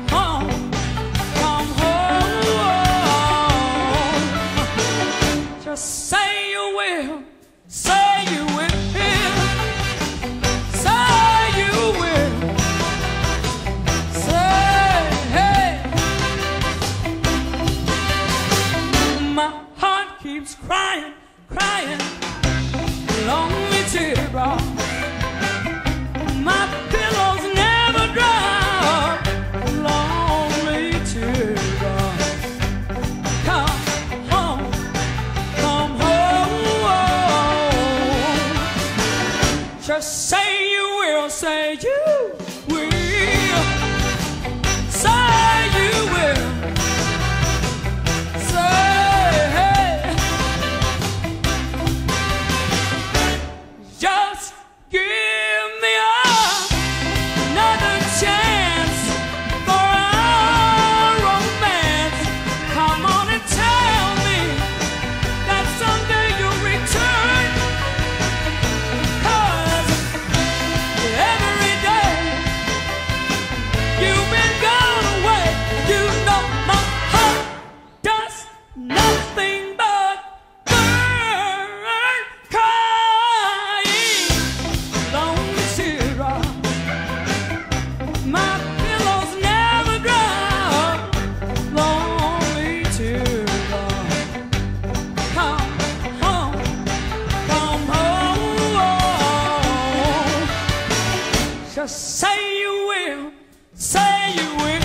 Say you will,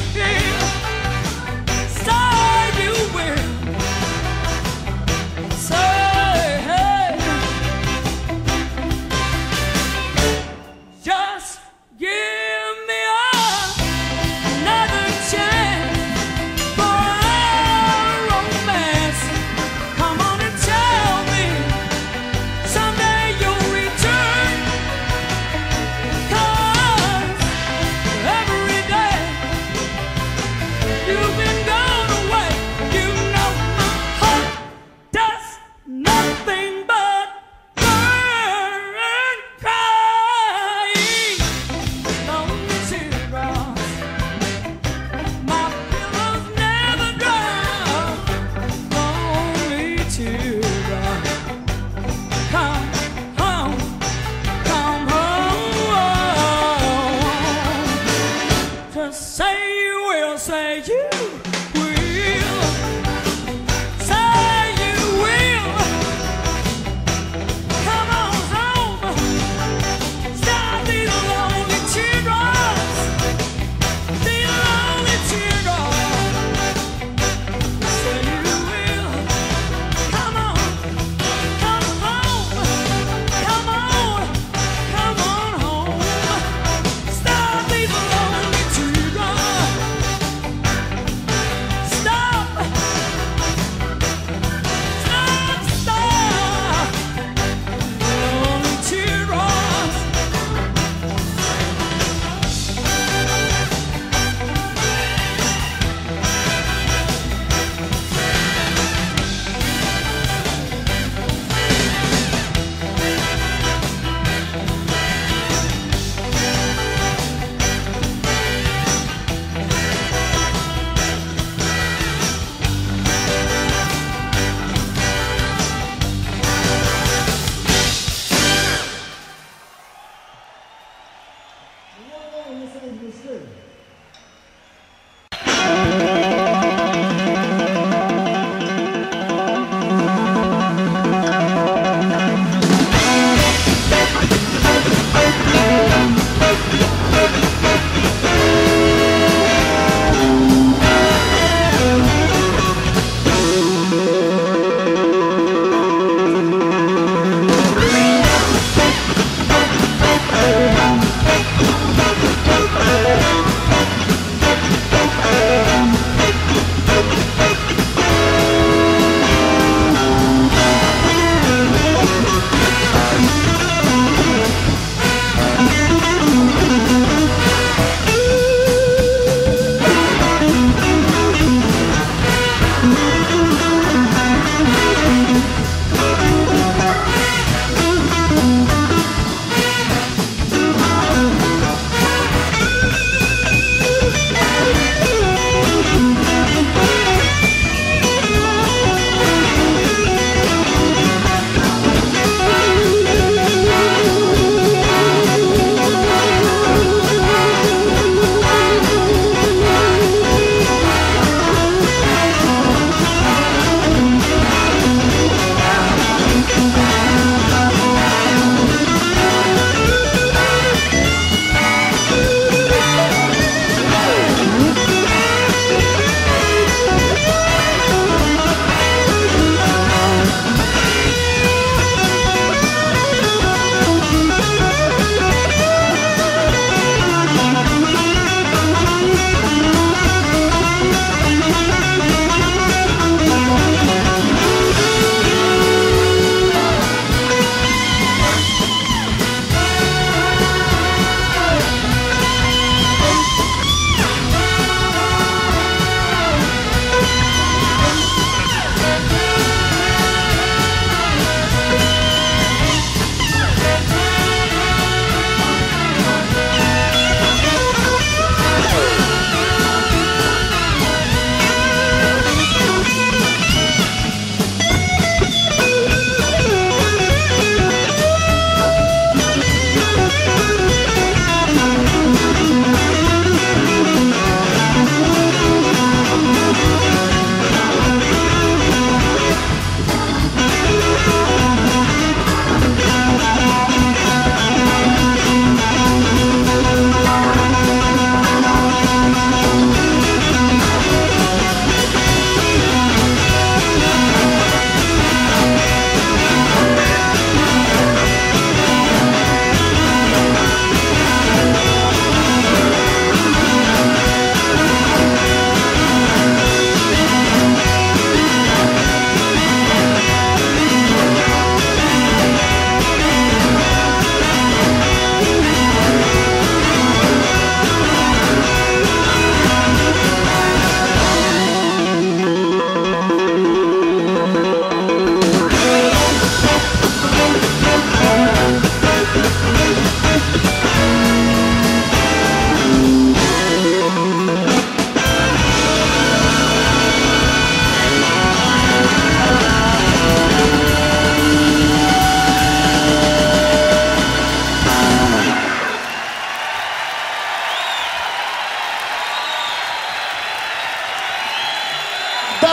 say you will, say, hey, just give me another chance for our romance. Come on and tell me someday you'll return, 'cause every day you've been gone away. You know my heart does nothing but burn, crying lonely teardrops. My pillows never dry, lonely teardrops. Come home, come home. Just say you will, say you will, say you will. Come on home, stop these lonely teardrops, these lonely teardrops. Say you will. Come on, come home, come on, come on home. Stop these lonely teardrops. Stop, stop, stop. Lonely teardrops.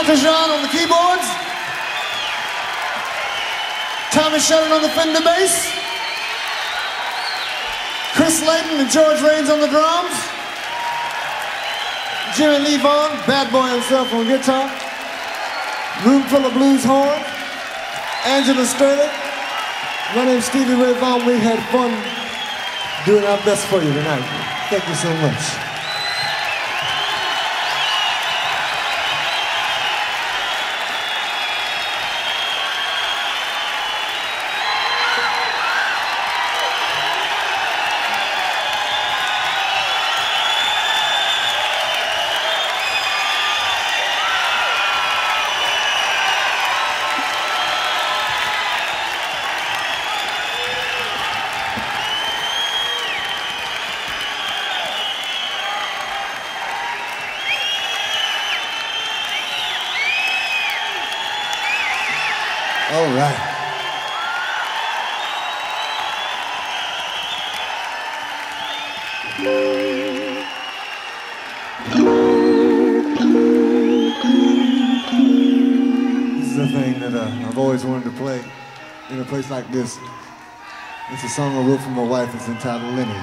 Artisan on the keyboards, Tommy Shannon on the Fender bass, Chris Layton and George Raines on the drums, Jimmy Lee Vaughn, bad boy himself on guitar, room full of blues horn, Angela Sterling. My name's Stevie Ray Vaughan. We had fun doing our best for you tonight. Thank you so much. All right. This is a thing that uh, I've always wanted to play in a place like this. It's a song I wrote for my wife. It's entitled Lenny.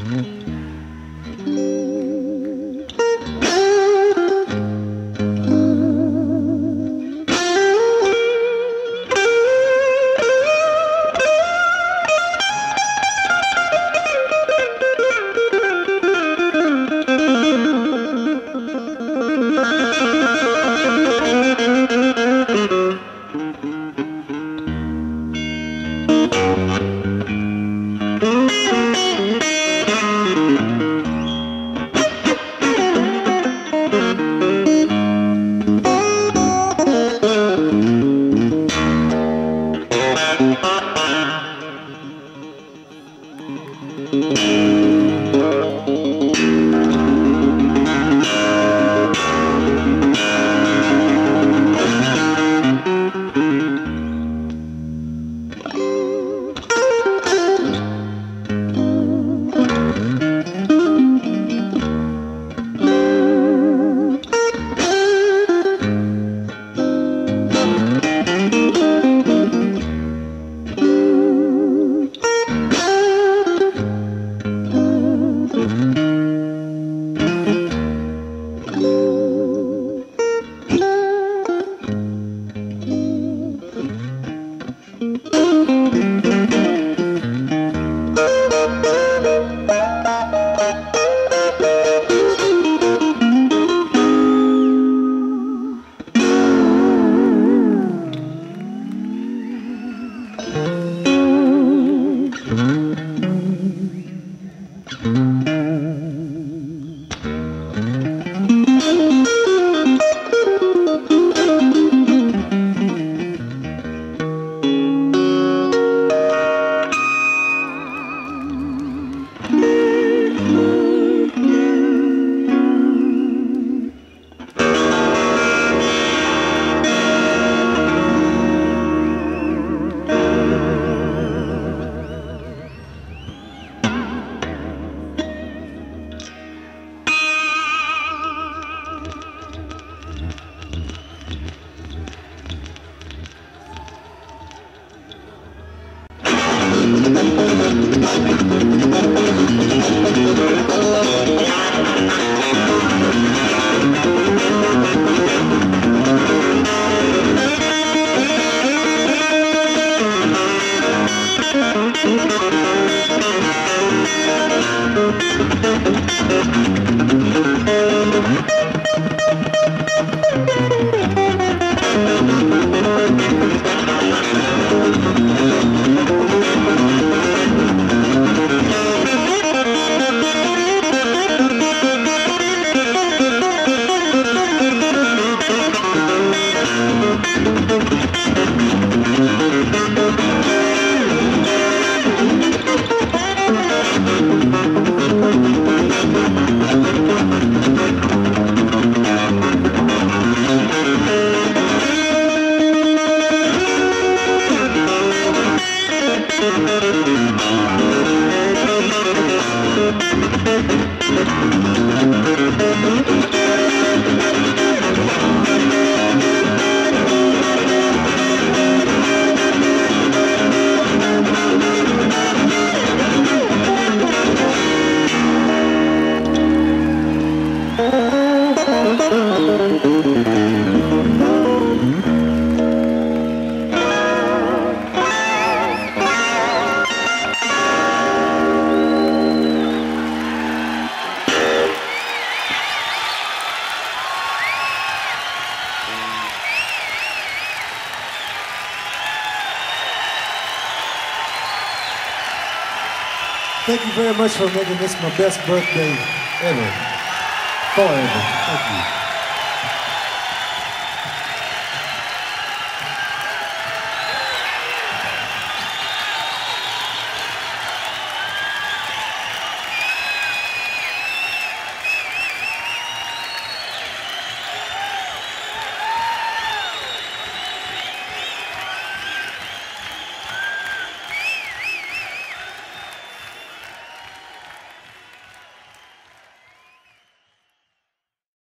Thank you very much for making this my best birthday ever. Forever. Thank you.